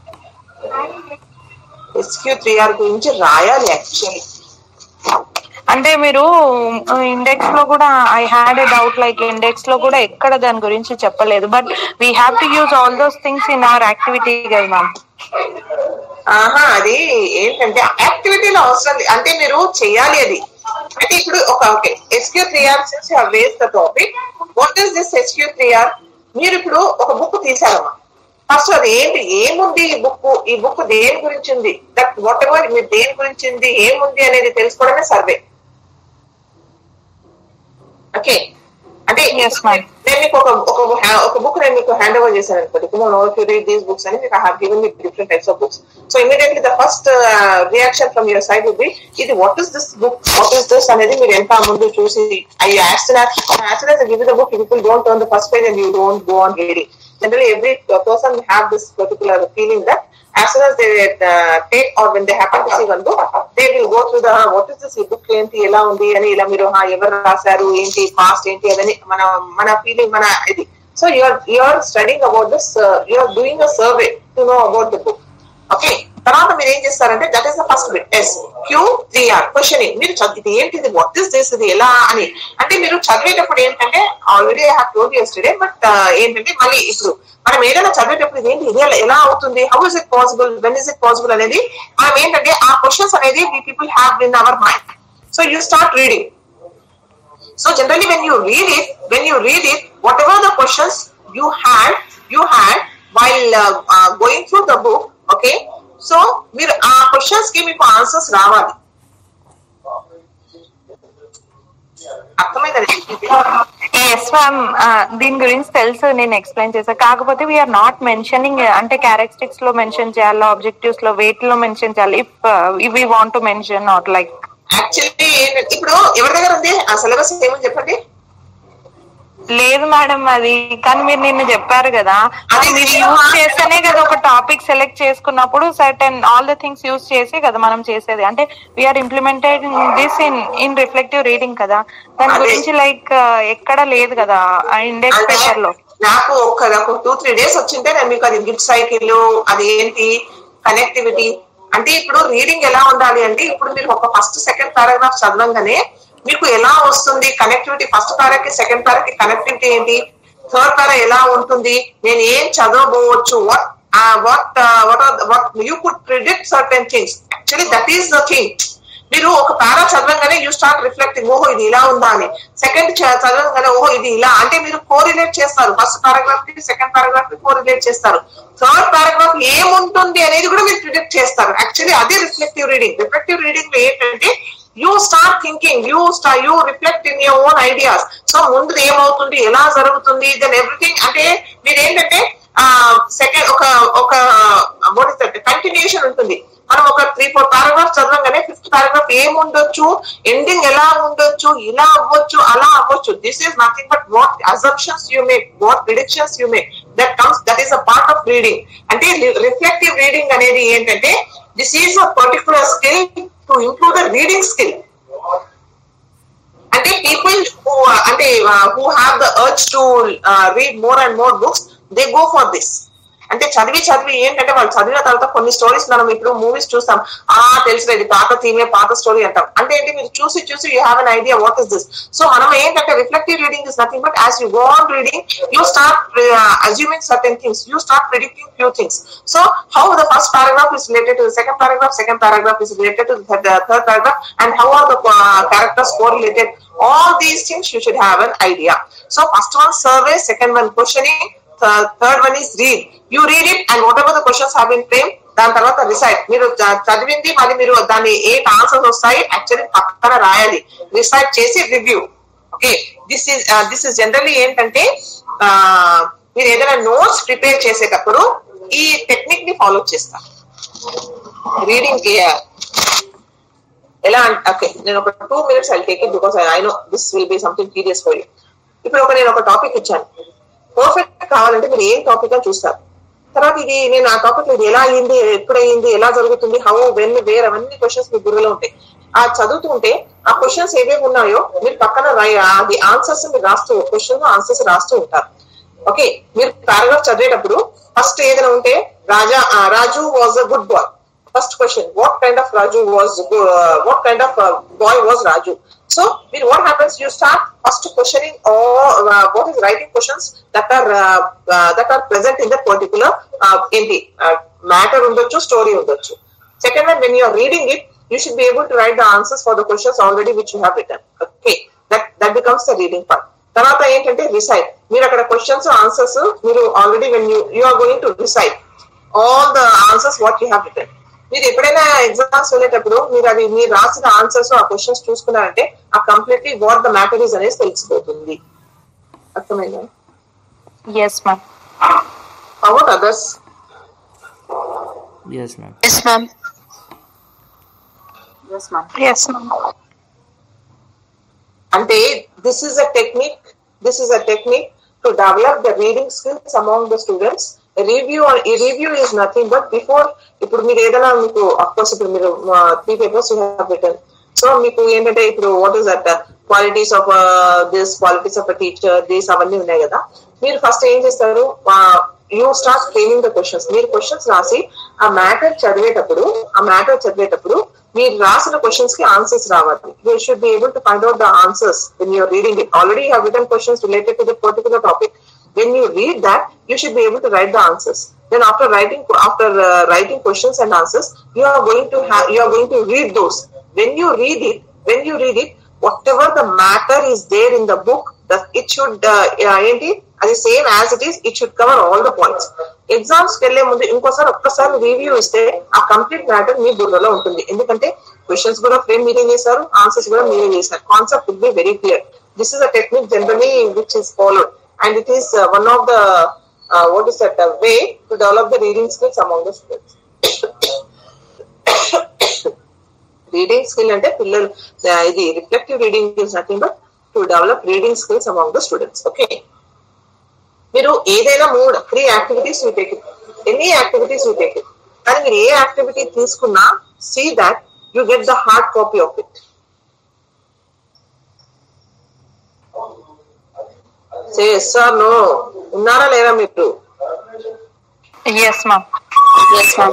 S Q three R గురించి రాయాలి యాక్చువల్లీ. అంటే మీరు ఇండెక్స్ లో కూడా I had a doubt like index లో కూడా ఎక్కడ దాని గురించి చెప్పలేదు, but we have to use all those things in our activity కదా మ్యామ్. ఆహా, అది ఏంటంటే యాక్టివిటీలో అవసరం అంటే మీరు చెయ్యాలి అది. అంటే ఇప్పుడు ఒక okay S Q three R since you have raised the topic, what is this S Q three R? మీరు ఇప్పుడు ఒక బుక్ తీసారమ్మా, ఫస్ట్ అది ఏంటి, ఏముంది ఈ బుక్, ఈ బుక్ దేని గురించి ఉంది, దట్ వాట్ ఎవర్ మీరు దేని గురించి ఉంది ఏముంది అనేది తెలుసుకోవడమే సర్వే. ఓకే, అంటే నేను మీకు ఒక ఒక బుక్ నేను మీకు హ్యాండ్ ఓవర్ చేశాను అనుకోండి, రీడ్ దీస్ బుక్స్ అని మీకు ఐ హావ్ గివెన్ మీ different types of books. So immediately the first reaction from your side would be ఇది what is this book, what is this అనేది మీరు ఎంత ముందు చూసి I actually give the book, people don't turn the first page and you don't go on reading. Generally, every person have this particular feeling that as soon as they uh, take or when they happen to see one book, they will go through the what is this book enti ela undi ani ila miru ha evaru rasaru enti past enti adani mana mana feeling mana idi. So you are you are studying about this, uh, you are doing a survey to know about the book. Okay, తర్వాత మీరు ఏం చేస్తారంటే that is the first bit, S Q three R questioning. మీరు ఇది ఏంటిది, what is this, ఇది ఎలా అని అంటే మీరు చదివేటప్పుడు ఏంటంటే already I have told yesterday, but ఏంటంటే మళ్ళీ ఇప్పుడు మనం ఏదైనా చదివేటప్పుడు ఇది ఏంటి, ఇది ఎలా అవుతుంది, how is it possible, when is it possible అనేది మనం ఏంటంటే ఆ క్వశ్చన్స్ అనేది we people have in our mind. So you start reading. So generally when you read it when you read it whatever the questions you had you had while going through the book, okay, so మీరు ఆ questions కి మీకు answers రావాలి. అర్థమైందండి? Yes ma'am, దీని గురించి తెలుసు, నేను ఎక్స్ప్లెయిన్ చేశాను. కాకపోతే వీఆర్ నాట్ మెన్షనింగ్ అంటే క్యారెక్టరిస్టిక్స్ లో మెన్షన్ చేయాలి, ఆబ్జెక్టివ్స్ లో వేట్ లో మెన్షన్ చేయాలి. If if we want to mention not like actually ఇప్పుడు ఎవరి దగ్గర ఉంది ఆ సిలబస్ ఏమని చెప్పండి? లేదు మేడం అది, కానీ మీరు నిన్న చెప్పారు కదా, అది మీరు యూజ్ చేస్తేనే కదా ఒక టాపిక్ సెలెక్ట్ చేసుకున్నప్పుడు certain all the things use చేసి కదా మనం చేసేది. అంటే we're implemented this in in reflective reading కదా, దాని గురించి లైక్ ఎక్కడ లేదు కదా ఇండెక్స్ పేపర్ లో. నాకు ఒక టూ త్రీ డేస్ వచ్చింటే నేను మీకు అది గిఫ్ట్ సైకిల్, అది ఏంటి కనెక్టివిటీ అంటే ఇప్పుడు రీడింగ్ ఎలా ఉండాలి అంటే ఇప్పుడు మీరు ఒక ఫస్ట్ సెకండ్ పారాగ్రాఫ్ చదవంగానే మీకు ఎలా వస్తుంది కనెక్టివిటీ, ఫస్ట్ పారా కి సెకండ్ పారా కి కనెక్టివిటీ ఏంటి, థర్డ్ పారా ఎలా ఉంటుంది, నేను ఏం చదవబోవచ్చు, what what what what you could predict certain things. Actually that is the thing. మీరు ఒక పారా చదవగానే యూ స్టార్ట్ రిఫ్లెక్టింగ్, ఓహో ఇది ఇలా ఉందా అని. సెకండ్ చదవగానే ఓహో ఇది ఇలా అంటే మీరు కోరిలేట్ చేస్తారు, ఫస్ట్ పారాగ్రాఫ్ కి సెకండ్ పారాగ్రాఫ్ కి కోరిలేట్ చేస్తారు. థర్డ్ పారాగ్రాఫ్ ఏముంటుంది అనేది కూడా మీరు ప్రిడిక్ట్ చేస్తారు. యాక్చువల్లీ అదే రిఫ్లెక్టివ్ రీడింగ్. రిఫ్లెక్టివ్ రీడింగ్ లో ఏంటంటే you start thinking, you start you reflect in your own ideas. So ముందు ఏమవుతుంది, ఎలా జరుగుతుంది, then everything అంటే మీరు ఏంటంటే సెకండ్ ఒక ఒక వాట్ ఇస్ దట్ కంటిన్యూషన్ ఉంటుంది. మనం ఒక త్రీ ఫోర్ పారాగ్రాఫ్ చదవగానే ఫిఫ్త్ పారాగ్రాఫ్ ఏముండొచ్చు, ఎండింగ్ ఎలా ఉండొచ్చు, ఇలా అవ్వచ్చు, అలా అవ్వచ్చు. This is nothing but what assumptions you make, what predictions you make. That comes, that is a part of reading. And reflective reading అనేది ఏంటంటే this is a particular skill to improve the reading skill. And people who uh, and uh, who have the urge to uh, read more and more books, they go for this. అంటే చదివి చదివి ఏంటంటే వాళ్ళు చదివిన తర్వాత కొన్ని stories మనం ఇప్పుడు మూవీస్ చూస్తాం, ఆ తెలుసు ఇది పాత థీమే పాత స్టోరీ అంటాం. అంటే ఏంటి, మీరు చూసి చూసి you have an idea what is this. So మనం ఏంటంటే reflective reading is nothing but as you go on reading you start assuming certain things, you start predicting few things. So how the first paragraph is related to the second paragraph, second paragraph is related to the third, third paragraph, and how are the uh, characters correlated. All these things you should have an idea. So first one survey, second one questioning, uh, third one is read. You read it and whatever the questions have been framed, దాని తర్వాత recite. మీరు చదివింది మళ్ళీ మీరు దాని eight answers వస్తాయి, actually పక్కన రాయాలి, రిసైట్ చేసి review. Okay, this is this is generally ఏంటంటే మీరు ఏదైనా నోట్స్ ప్రిపేర్ చేసేటప్పుడు ఈ టెక్నిక్ ని ఫాలో చేస్తారు. రీడింగ్ ఎలా అంటే, ఓకే నేను ఒక two minutes I take it because I know this will be something serious for you. ఇప్పుడు ఒక నేను ఒక టాపిక్ ఇచ్చాను, పర్ఫెక్ట్ కావాలంటే మీరు ఏం టాపిక్ అని చూస్తారు. తర్వాత ఇది నేను ఆ టాపిక్ ఇది ఎలా అయ్యింది, ఎప్పుడయ్యింది, ఎలా జరుగుతుంది, హౌ వెన్ వేర్, అవన్నీ క్వశ్చన్స్ మీ బుర్రలో ఉంటాయి. ఆ చదువుతుంటే ఆ క్వశ్చన్స్ ఏవేవి ఉన్నాయో మీరు పక్కన అది ఆన్సర్స్ మీరు రాస్తూ, క్వశ్చన్ ఆన్సర్స్ రాస్తూ ఉంటారు. ఓకే, మీరు పారాగ్రాఫ్ చదివేటప్పుడు ఫస్ట్ ఏదైనా ఉంటే Raja Raju was a good boy. First question, what kind of Raju was, uh, what kind of uh, boy was Raju? So, what happens? You start first questioning all uh, what is writing questions that are uh, uh, that are present in that particular uh, in the uh, matter undochu, story undochu. Second one, when you are reading it, you should be able to write the answers for the questions already which you have written. Okay, that that becomes the reading part. Tarata entante recite. Meer akkada questions answers meeru already when you you are going to recite all the answers what you have written. మీరు ఎప్పుడైనా exams వెళ్ళేటప్పుడు మీరు అది మీరు రాసిన answers ఆ questions చూసుకున్నారంటే ఆ completely what the matter is అనేది తెలిసిపోతుంది. అర్థమైందా? yes ma'am. How about others? yes ma'am. yes ma'am. Yes, ma'am. yes ma'am. అంటే this is a technique this is a technique to develop the reading skills among the students. Review ఈ review is nothing but before, ఇప్పుడు మీరు ఏదైనా మీకు of course ఇప్పుడు మీరు three papers you have written. So మీకు ఏంటంటే ఇప్పుడు what is that qualities of this, qualities of a teacher, this అవన్నీ ఉన్నాయి కదా. మీరు ఫస్ట్ ఏం చేస్తారు, you start framing the questions. మీరు క్వశ్చన్స్ రాసి ఆ మ్యాటర్ చదివేటప్పుడు ఆ మ్యాటర్ చదివేటప్పుడు మీరు రాసిన క్వశ్చన్స్ కి ఆన్సర్స్ రావాలి. You should be able to find out the answers when you're reading it. Already you have written questions related to the particular topic. When you read that, you should be able to write the answers. Then after writing after uh, writing questions and answers, you are going to have you are going to read those. When you read it, when you read it, whatever the matter is there in the book, that it should enti అది same as it is, it should cover all the points. Exams కి వెళ్లే ముందు ఇంకోసారి ఒక్కసారి review ఇస్తే ఆ complete matter మీ బుర్రలో ఉంటుంది. ఎందుకంటే క్వశ్చన్స్ కూడా ఫ్రేమ్ మీరే చేశారు, ఆన్సర్స్ కూడా మీరే చేశారు. Concept will be very clear. This is a technique generally which is followed. And it is uh, one of the uh, what is that uh, way to develop the reading skills among the students. Reading skill ante pillal idi reflective reading is nothing but to develop reading skills among the students. Okay, మీరు ఏదైనా మూడు three activities you take it, any activities you take it, కానీ మీరు ఏ activity తీసుకున్నా see that you get the hard copy of it. Sir no ఉన్నారా లేరా మీరు? yes ma'am. yes ma'am.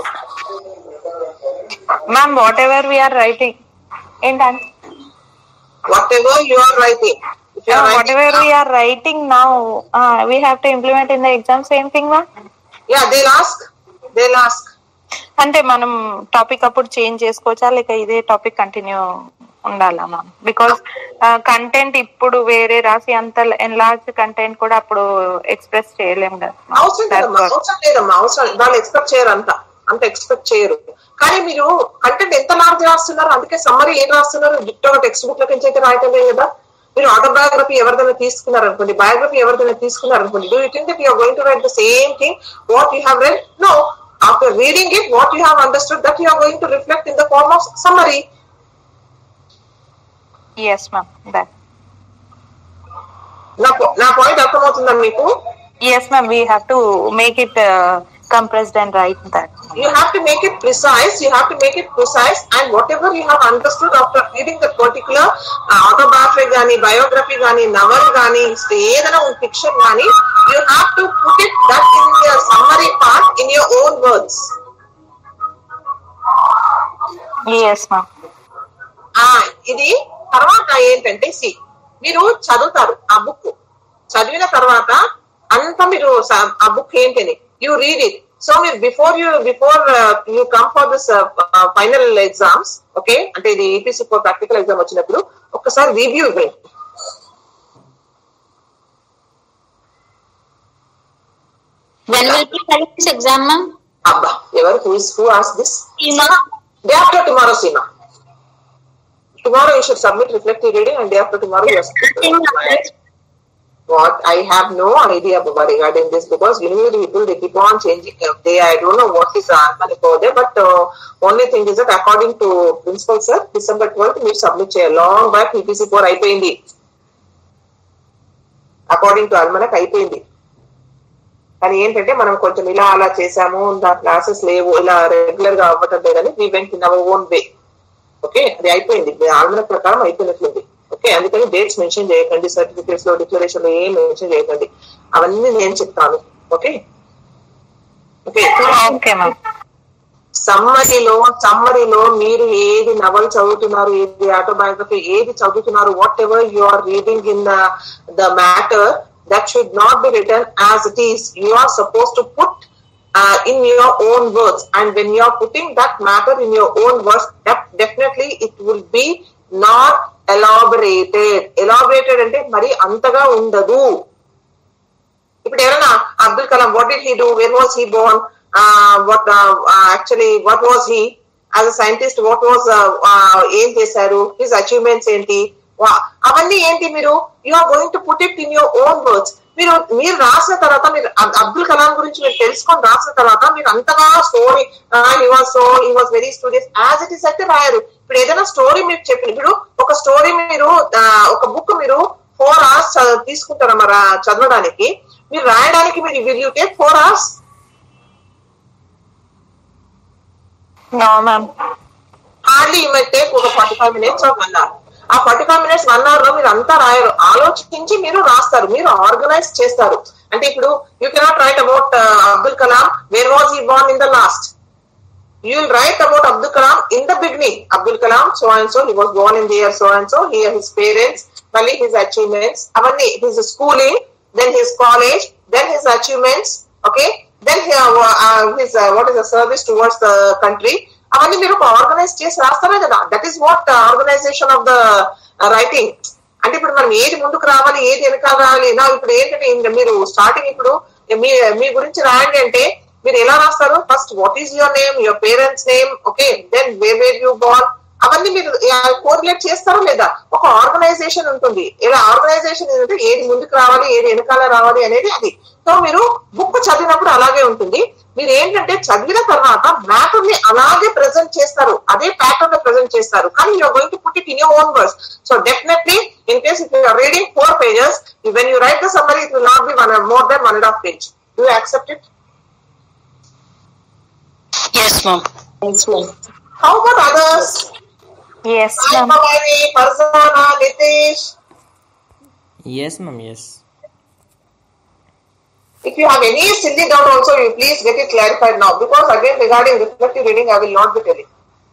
ma'am, whatever we are writing ఏంటంటే whatever you are writing, if you are uh, writing whatever now, we are writing now, uh, we have to implement in the exam, same thing ma'am. yeah they'll ask they'll ask అంటే మనం topic అప్పుడు change చేసుకోవచ్చా లేక ఇదే topic continue ఉండాలా ma'am? Because content ఇప్పుడు వేరే రాసి అంత ఎన్లార్జ్ కంటెంట్ కూడా అప్పుడు ఎక్స్ప్రెస్ చేయలేము కదా. అవసరం లేదమ్మా అవసరం లేదమ్మా అవసరం వాళ్ళు ఎక్స్పెక్ట్ చేయరు, అంత అంత ఎక్స్పెక్ట్ చేయరు. కానీ మీరు కంటెంట్ ఎంత లార్జ్ రాస్తున్నారు, అందుకే సమ్మరీ ఏం రాస్తున్నారు, డిక్టోగా టెక్స్ట్ బుక్ లకి అయితే రాయటం లేదు కదా. మీరు ఆటోబయోగ్రఫీ ఎవరిదైనా తీసుకున్నారు అనుకోండి, బయోగ్రఫీ ఎవరిదైనా తీసుకున్నారు అనుకోండి, do you think that you are going to write the same thing what you have read? No. After reading it, what you have understood, that you are going to reflect in the form of summary. yes ma'am. that నా నా point అర్థమవుతుందా మీకు? Yes, ma'am. We have to make it uh, compressed and write that. You have to make it precise. You have to make it precise, and whatever you have understood after reading the particular uh, autobiography, gani, biography, gani, novel, gani, ఏదైనా fiction, gani, you have to put it that in the summary part in your own words. Yes, ma'am. Ah, ఇది తర్వాత ఏంటంటే C మీరు చదువుతారు ఆ book చదివిన తర్వాత అంతా మీరు ఆ బుక్ ఏంటని యూ రీడ్ ఇట్ సో మీరు before you before you come for this final exams okay అంటే ఇది ఈపీసీ ఫోర్ ప్రాక్టికల్ ఎగ్జామ్ వచ్చినప్పుడు ఒక్కసారి రివ్యూ ఇవ్వండి. When will be having this exam, ma'am? అబ్బా ఎవరు who is who asked this? Day after tomorrow, Seema. Tomorrow you should submit reflective reading, and day after tomorrow you are. What I have no idea about regarding this because university people they keep on changing. They I don't know what is the for there, but uh, only thing is that according to principal sir, December twelfth you submit a long back P P C four అయిపోయింది. According to almanac అయిపోయింది. కానీ ఏంటంటే మనం కొంచెం ఇలా అలా చేసాము దా classes లేవు ఇలా రెగ్యులర్ గా అవ్వటం లేదని we went in our own way. Okay అది అయిపోయింది ఆల్మనక్ ప్రకారం అయిపోయినట్లుంది. ఓకే అందుకని డేట్స్ మెన్షన్ చేయకండి, సర్టిఫికేట్స్ లో డిక్లరేషన్ లో ఏం మెన్షన్ చేయకండి, అవన్నీ నేను చెప్తాను. ఓకే ఓకే సమ్మరీలో సమ్మరీలో మీరు ఏది నవల్ చదువుతున్నారు, ఏది ఆటోబయోగ్రఫీ ఏది చదువుతున్నారు, whatever you are reading in the matter that should not be written as it is. You are supposed to put uh, in your own words, and when you are putting that matter in your own words, that definitely it will be not elaborated. Elaborated ante mari antaga undadu. ఇప్పుడు ఎవరైనా Abdul Kalam what did he do, where was he born, uh, what uh, uh, actually what was he as a scientist, what was ఏం చేశారు, his achievements ఏంటి, అవన్నీ ఏంటి మీరు you are going to put it in your own words. మీరు మీరు రాసిన తర్వాత మీరు అబ్దుల్ కలాం గురించి మీరు తెలుసుకొని రాసిన తర్వాత మీరు అంతగా story he was so he was very studious as it is అయితే రాయరు. ఇప్పుడు ఏదైనా స్టోరీ మీరు చెప్పిన ఇప్పుడు ఒక స్టోరీ మీరు ఒక బుక్ మీరు ఫోర్ అవర్స్ తీసుకుంటారా మరి చదవడానికి, మీరు రాయడానికి మీరు will you take four hours? Hardly you might take ఒక forty five minutes of one hour. ఆ forty five minutes one hour లో మీరు అంతా రాయరు, ఆలోచించి మీరు రాస్తారు, మీరు ఆర్గనైజ్ చేస్తారు. అంటే ఇప్పుడు you cannot write about Abdul Kalam where was he born in the last. You will write about Abdul Kalam in the beginning. Abdul Kalam so and so he was born in the year so and so, here his parents, మళ్ళీ his achievements, అవన్నీ his schooling, then his college, then his achievements, okay then his what is the service towards the country. అవన్నీ మీరు organize చేసి రాస్తారే కదా. That is what organization of the writing. అంటే ఇప్పుడు మనం ఏది ముందుకు రావాలి, ఏది వెనకాల రావాలి. నా ఇప్పుడు ఏంటంటే మీరు స్టార్టింగ్ ఇప్పుడు మీ మీ గురించి రాయండి అంటే మీరు ఎలా రాస్తారు, first what is your name, your parents name, okay then where where you born, అవన్నీ మీరు కోరిలేట్ చేస్తారా లేదా. ఒక ఆర్గనైజేషన్ ఉంటుంది. ఇలా ఆర్గనైజేషన్ ఏంటంటే ఏది ముందుకు రావాలి, ఏది వెనకాల రావాలి అనేది అది. సో మీరు బుక్ చదివినప్పుడు అలాగే ఉంటుంది. మీరు ఏంటంటే చదివిన తర్వాత మ్యాటర్ ని అలాగే ప్రెజెంట్ చేస్తారు, అదే ప్యాటర్న్ లో ప్రెజెంట్ చేస్తారు, కానీ you're going to put it in your own words. So definitely in case if you're reading four pages, when you write the summary it will not be one more than one and half page. Do you accept it? Yes, ma'am. Yes, ma'am. How about others? Yes, ma'am. Bhavani, Farzana, Nitish. Yes, ma'am. Yes. If you have any silly doubt also, you please get it clarified now, because again regarding reflective reading I will not be telling.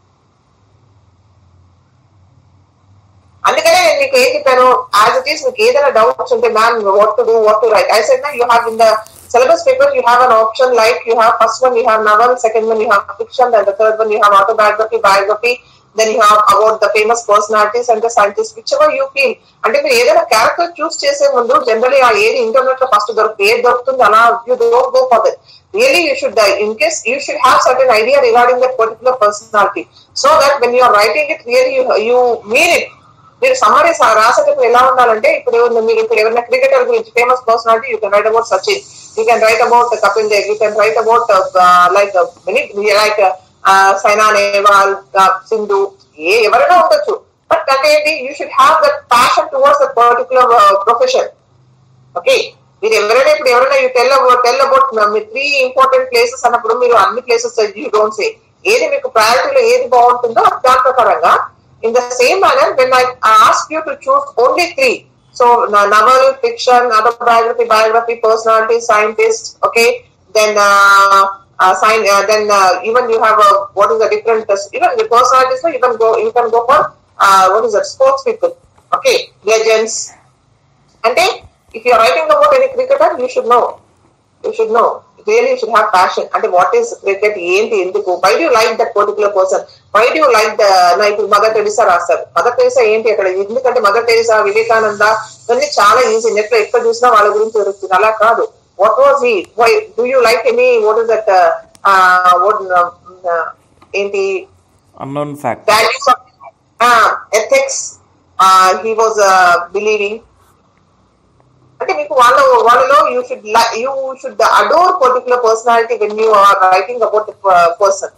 అందుకనే నేను మీకు ఏం చెప్పాను, as it is మీకు ఏదైనా doubts ఉంటే ma'am what to do, what to write, I said నా you have in the syllabus paper you have an option like you have first one you have novel, second one you have fiction, then the third one you have autobiography, biography, then you have about the famous personalities and the scientists, whichever you feel. అంటే మీరు ఏదైనా character choose చేసే ముందు generally ఆ ఏది internet లో first దొరుకుతుంది, ఏది దొరుకుతుంది అలా you don't go for that. Really you should in case you should have certain idea regarding that particular personality, so that when you are writing it really you mean it. మీరు summary రాసేటప్పుడు ఎలా ఉండాలంటే, ఇప్పుడు మీరు ఇప్పుడు ఎవరైనా cricketer గురించి famous personality you can write about Sachin, you can write about uh, Kapil Dev, you can write about uh, uh, like uh, many like uh, uh, Saina Nehwal, uh, Sindhu, ye evarana undachu, but that you should have that passion towards a particular uh, profession. Okay, మీరు ఎవరైనా ఇప్పుడు ఎవరైనా you tell tell about మీ three important places అన్నప్పుడు మీరు అన్ని places you don't say, ఏది మీకు ప్రయారిటీలో ఏది బాగుంటుందో దాని ప్రకారంగా. In the same manner when I ask you to choose only three, so novel, fiction, autobiography, biography, personality, scientist, okay, then uh, uh, sign, uh, then uh, even you have a, what is the different, uh, even the personalities, so you can go you can go for uh, what is that, sports people, okay, legends. Ante if you are writing about any cricketer, you should know you should know really you should have passion. Ante what is cricket, enti enduku, why do you like that particular person, why do you like the like Mother Teresa రాస్తారు. Mother Teresa ఏంటి అక్కడ, ఎందుకంటే mother Teresa, Vivekananda ఇవన్నీ చాలా easy, net లో ఎక్కడ చూసినా వాళ్ళ గురించి దొరుకుతుంది. అలా కాదు, what was he, why do you like any, what is that uh, uh, what uh, ఏంటి unknown fact, values of uh, ethics uh, he was uh, believing. అంటే మీకు వాళ్ళ వాళ్ళలో you should you should adore particular personality when you are writing about person.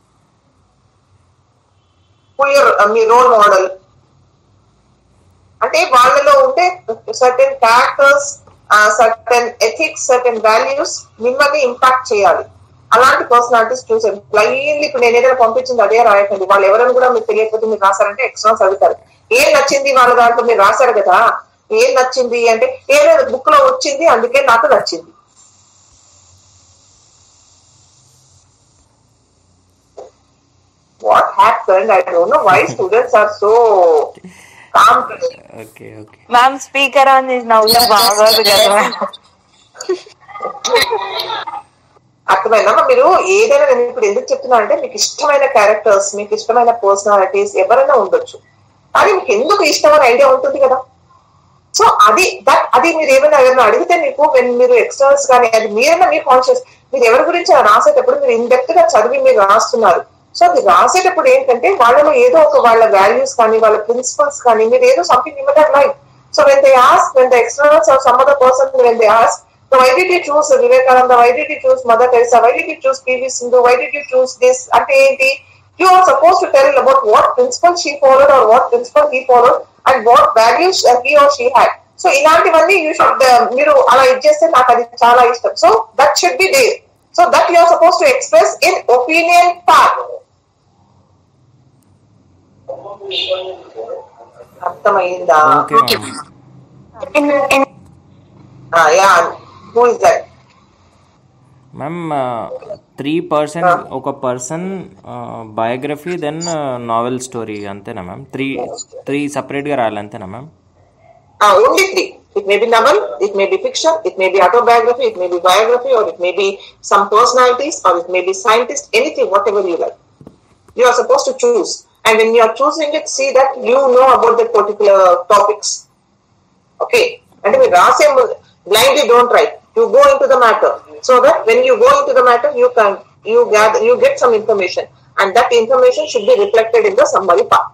మీ role model అంటే వాళ్ళలో ఉంటే certain characters, certain ethics, certain values మిమ్మల్ని impact చేయాలి. అలాంటి పర్సనాలిటీస్ చూసాను. బ్లైండ్లీ ఇప్పుడు నేను ఏదైనా పంపించింది అదే రాయకండి. వాళ్ళు ఎవరైనా కూడా మీకు తెలియకపోతే మీరు రాశారంటే ఎక్స్ట్రాస్ అడుగుతారు, ఏం నచ్చింది వాళ్ళ దాంట్లో, మీరు రాశారు కదా ఏం నచ్చింది అంటే ఏదో బుక్ లో వచ్చింది అందుకే నాకు నచ్చింది. What happened? I don't know why students are so calm today. okay okay ma'am speaker on చేసి నవ్వుతా బాగోదు కదా. అర్థమైందమ్మా? మీరు ఏదైనా, నేను ఇప్పుడు ఎందుకు చెప్తున్నా అంటే మీకు ఇష్టమైన క్యారెక్టర్స్, మీకు ఇష్టమైన పర్సనాలిటీస్ ఎవరైనా ఉండొచ్చు, కానీ మీకు ఎందుకు ఇష్టమైన ఐడియా ఉంటుంది కదా. సో అది దట్ అది మీరు ఏమైనా ఎవరైనా అడిగితే మీకు మీరు ఎక్స్టర్నల్స్ కానీ అది మీరైనా మీ కాన్షియస్, మీరు ఎవరి గురించి రాసేటప్పుడు మీరు ఇన్ డెప్త్ గా చదివి మీరు రాస్తున్నారు. సో అది రాసేటప్పుడు ఏంటంటే వాళ్ళలో ఏదో ఒక వాళ్ళ వాల్యూస్ కానీ వాళ్ళ ప్రిన్సిపల్స్ కానీ మీరు ఏదో something you might like. So when they ask, when the externals are some other person, when they ask, so why did you choose Vivekananda, why did you choose Mother Teresa, why did you choose PV Sindhu, why did you choose this అంటే ఏంటి? You are suppose to tell about what principle she followed or what principle he followed and what values he or she had. So ఇలాంటివన్నీ you should, మీరు అలా ఇచ్చేస్తే నాకు అది చాలా ఇష్టం. So that should be there. So that you are suppose to express in opinion part. అర్థమైందా? okay ma'am. Yeah, who is that? Ma'am three person ఒక person biography then novel story అంతేనా మ్యామ్? త్రీ త్రీ సపరేట్గా రాయాలి అంతేనా ma'am? Only three. It may be novel, it may be fiction, it may be autobiography, it may be biography, or it may be some personalities, or it may be scientist, anything, whatever you like. You are supposed to choose. And when you are choosing it, see that you know about the particular topics. Okay? And we rase blindly don't write. You go into the matter. So that when you go into the matter, you can you gather you get some information. And that information should be reflected in the summary part.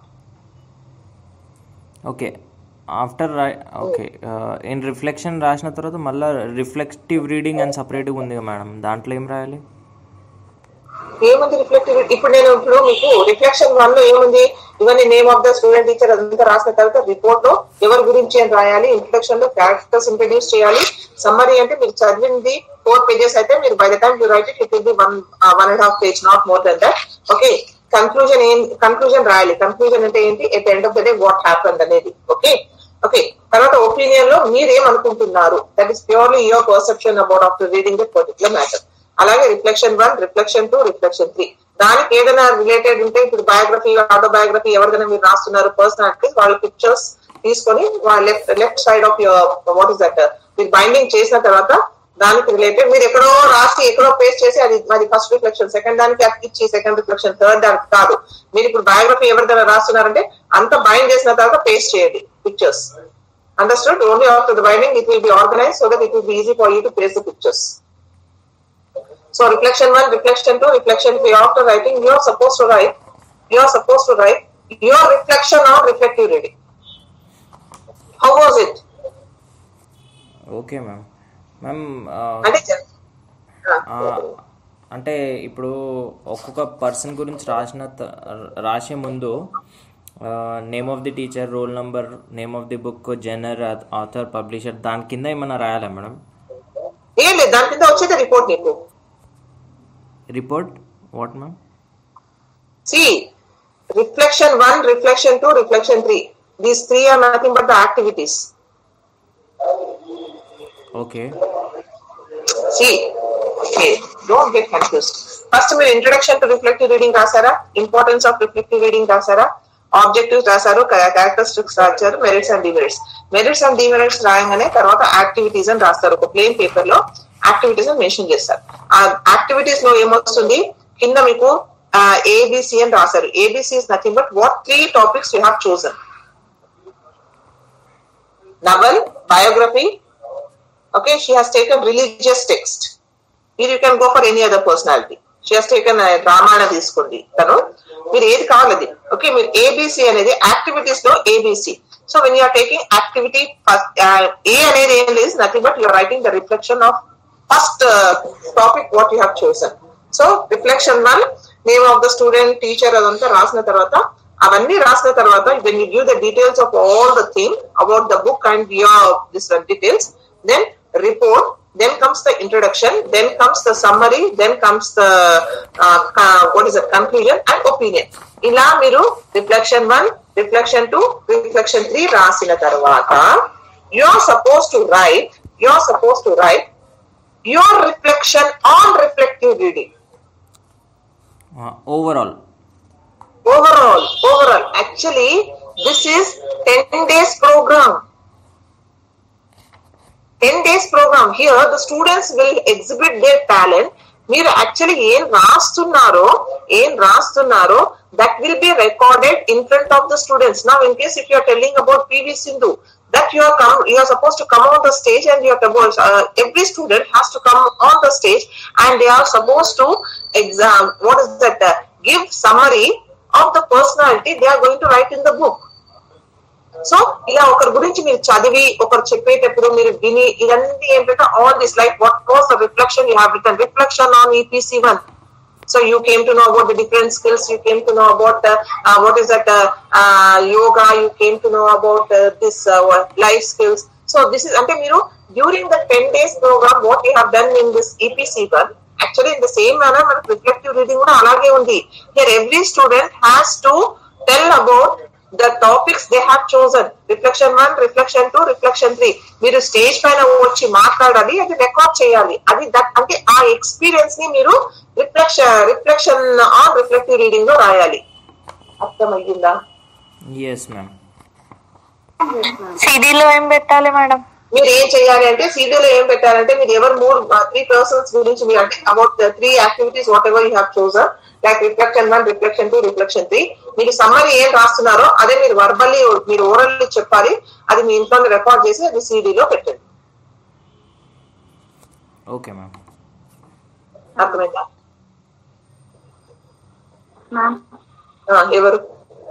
Okay after okay in reflection రాసిన తర్వాత మళ్ళీ reflective reading అని సపరేట్గా ఉంది కదా madam, దాంట్లో ఏం రాయాలి? ఏముంది రిఫ్లెక్టివ్? ఇప్పుడు నేను ఇప్పుడు మీకు రిఫ్లెక్షన్ వన్ లో ఏముంది, ఇవన్నీ name of the student, teacher అదంతా రాసిన తర్వాత రిపోర్ట్ లో ఎవరి గురించి అని రాయాలి, ఇంట్రొడక్షన్ లో క్యారెక్టర్స్ ఇంట్రడ్యూస్ చేయాలి, సమ్మరీ అంటే మీరు చదివింది ఫోర్ పేజెస్ అయితే మీరు by the time you write it it will be one one and half page, not more then that. Okay, conclusion ఏం కన్క్లూజన్ రాయాలి. కన్క్లూజన్ అంటే ఏంటి, at the end of the day what happened అనేది. Okay okay తర్వాత opinion లో మీరేం అనుకుంటున్నారు, that is purely your perception about after reading that particular matter. అలాగే reflection one, reflection two, reflection three. దానికి ఏదైనా రిలేటెడ్ ఉంటే, ఇప్పుడు బయోగ్రఫీ, ఆటోబయోగ్రఫీ ఎవరిదైనా మీరు రాస్తున్నారు పర్సనాలిటీస్, వాళ్ళ పిక్చర్స్ తీసుకొని వాళ్ళ left left side of your what is that మీరు బైండింగ్ చేసిన తర్వాత దానికి రిలేటెడ్ మీరు ఎక్కడో రాసి ఎక్కడో పేస్ట్ చేసి అది అది ఫస్ట్ రిఫ్లెక్షన్, సెకండ్ దానికి అది ఇచ్చి సెకండ్ రిఫ్లెక్షన్, థర్డ్ దానికి కాదు. మీరు ఇప్పుడు బయోగ్రఫీ ఎవరిదైనా రాస్తున్నారంటే అంత బైండ్ చేసిన తర్వాత పేస్ట్ చేయండి pictures. Understood? Only after the binding it will be organized so that it will be easy for you to place the pictures. So reflection one, reflection two, reflection three. After writing, you are supposed to write. You are supposed to write your reflection on reflective reading. How was it? Okay ma'am. Ma'am అంటే అంటే ఇప్పుడు ఒక్కొక్క person గురించి రాసిన రాసే ముందు name of the teacher, roll number, name of the book, genre, author, publisher, దాని కింద ఏమన్నా రాయాలా మేడం? ఏం లేదు, దాని కింద వచ్చేది రిపోర్ట్ నీకు. Report what ma'am? See reflection one, reflection two, reflection three, these three are nothing but the activities. Okay. See okay, don't get confused. First మీరు ఇంట్రొడక్షన్ టు రిఫ్లెక్టివ్ రీడింగ్ రాసారా, ఇంపార్టెన్స్ ఆఫ్ రిఫ్లెక్టివ్ రీడింగ్ రాసారా, objectives రాశారు, characteristics రాశారు, merits and demerits. Merits and demerits రాయగానే తర్వాత activities అని రాస్తారు. ఒక ప్లేన్ పేపర్ లో యాక్టివిటీస్ అని మెన్షన్ చేస్తారు. ఆ యాక్టివిటీస్ లో ఏమొస్తుంది, కింద మీకు ఏబిసి అని రాశారు. ABC is nothing but what three topics you have chosen. Novel, biography, okay, she has taken religious text. Here you can go for any other personality. She has taken Ramayana తీసుకుంది తను, మీరు ఏది కావాలది. ఓకే, మీరు ABC అనేది activities లో ABC. So when you're taking activity A అనేది ఏం లేదు, nothing but you're writing the reflection of first topic what you have chosen. So reflection one, name of the student, teacher అదంతా రాసిన తర్వాత, అవన్నీ రాసిన తర్వాత when you give the details of all the thing about the book and your this details, then report, then comes the introduction, then comes the summary, then comes the uh, uh, what is it, conclusion and opinion. ఇలా మీరు reflection one, reflection two, reflection three రాసిన తర్వాత you are supposed to write you are supposed to write your reflection on reflective reading. uh, overall overall overall actually this is ten days program. ten days program. Here the students will exhibit their talent. మీరు actually ఏం రాస్తున్నారో ఏం రాస్తున్నారో that will be recorded in front of the students. Now in case if you are telling about P V Sindhu, that you are come you are supposed to come on the stage and you are supposed, uh, every student has to come on the stage and they are supposed to exam what is that uh, give summary of the personality they are going to write in the book. So ఇలా ఒకరి గురించి మీరు చదివి ఒకరు చెప్పేటప్పుడు మీరు విని ఇవన్నీ ఏంటంటే all this like what was the reflection you have written, reflection on EPC one. So you came to know about the different skills, you came to know about what is that yoga, you came to know about this life skills. So this is అంటే మీరు during the ten days programme what you have done in this EPC one, actually in the same manner మనకు reflective reading కూడా అలాగే ఉంది. Here every student has to tell about the topics they have chosen, reflection one, reflection two, reflection three. మీరు stage పైన వచ్చి మాట్లాడాలి, అది record చేయాలి. అది దట్ అంటే ఆ ఎక్స్పీరియన్స్ ని మీరు reflection reflection on reflective reading లో రాయాలి. అర్థమయ్యిందా? yes ma'am. సిడీలో ఏం పెట్టాలి మేడం? మీరు ఏం చేయాలి అంటే సీడీలో ఏం పెట్టాలంటే మీరు ఎవరు మూడు త్రీ పర్సన్స్ గురించి మీరు అంటే about three activities whatever you have chosen, like reflection one, reflection two, reflection three. మీరు సమ్మరీ ఏం రాస్తున్నారో అదే మీరు వర్బల్లీ మీరు ఓరల్లీ చెప్పాలి. అది మీ ఇంట్లో రికార్డ్ చేసి అది సీడీలో పెట్టండి. Okay ma'am. అర్థమైందా? ఎవరు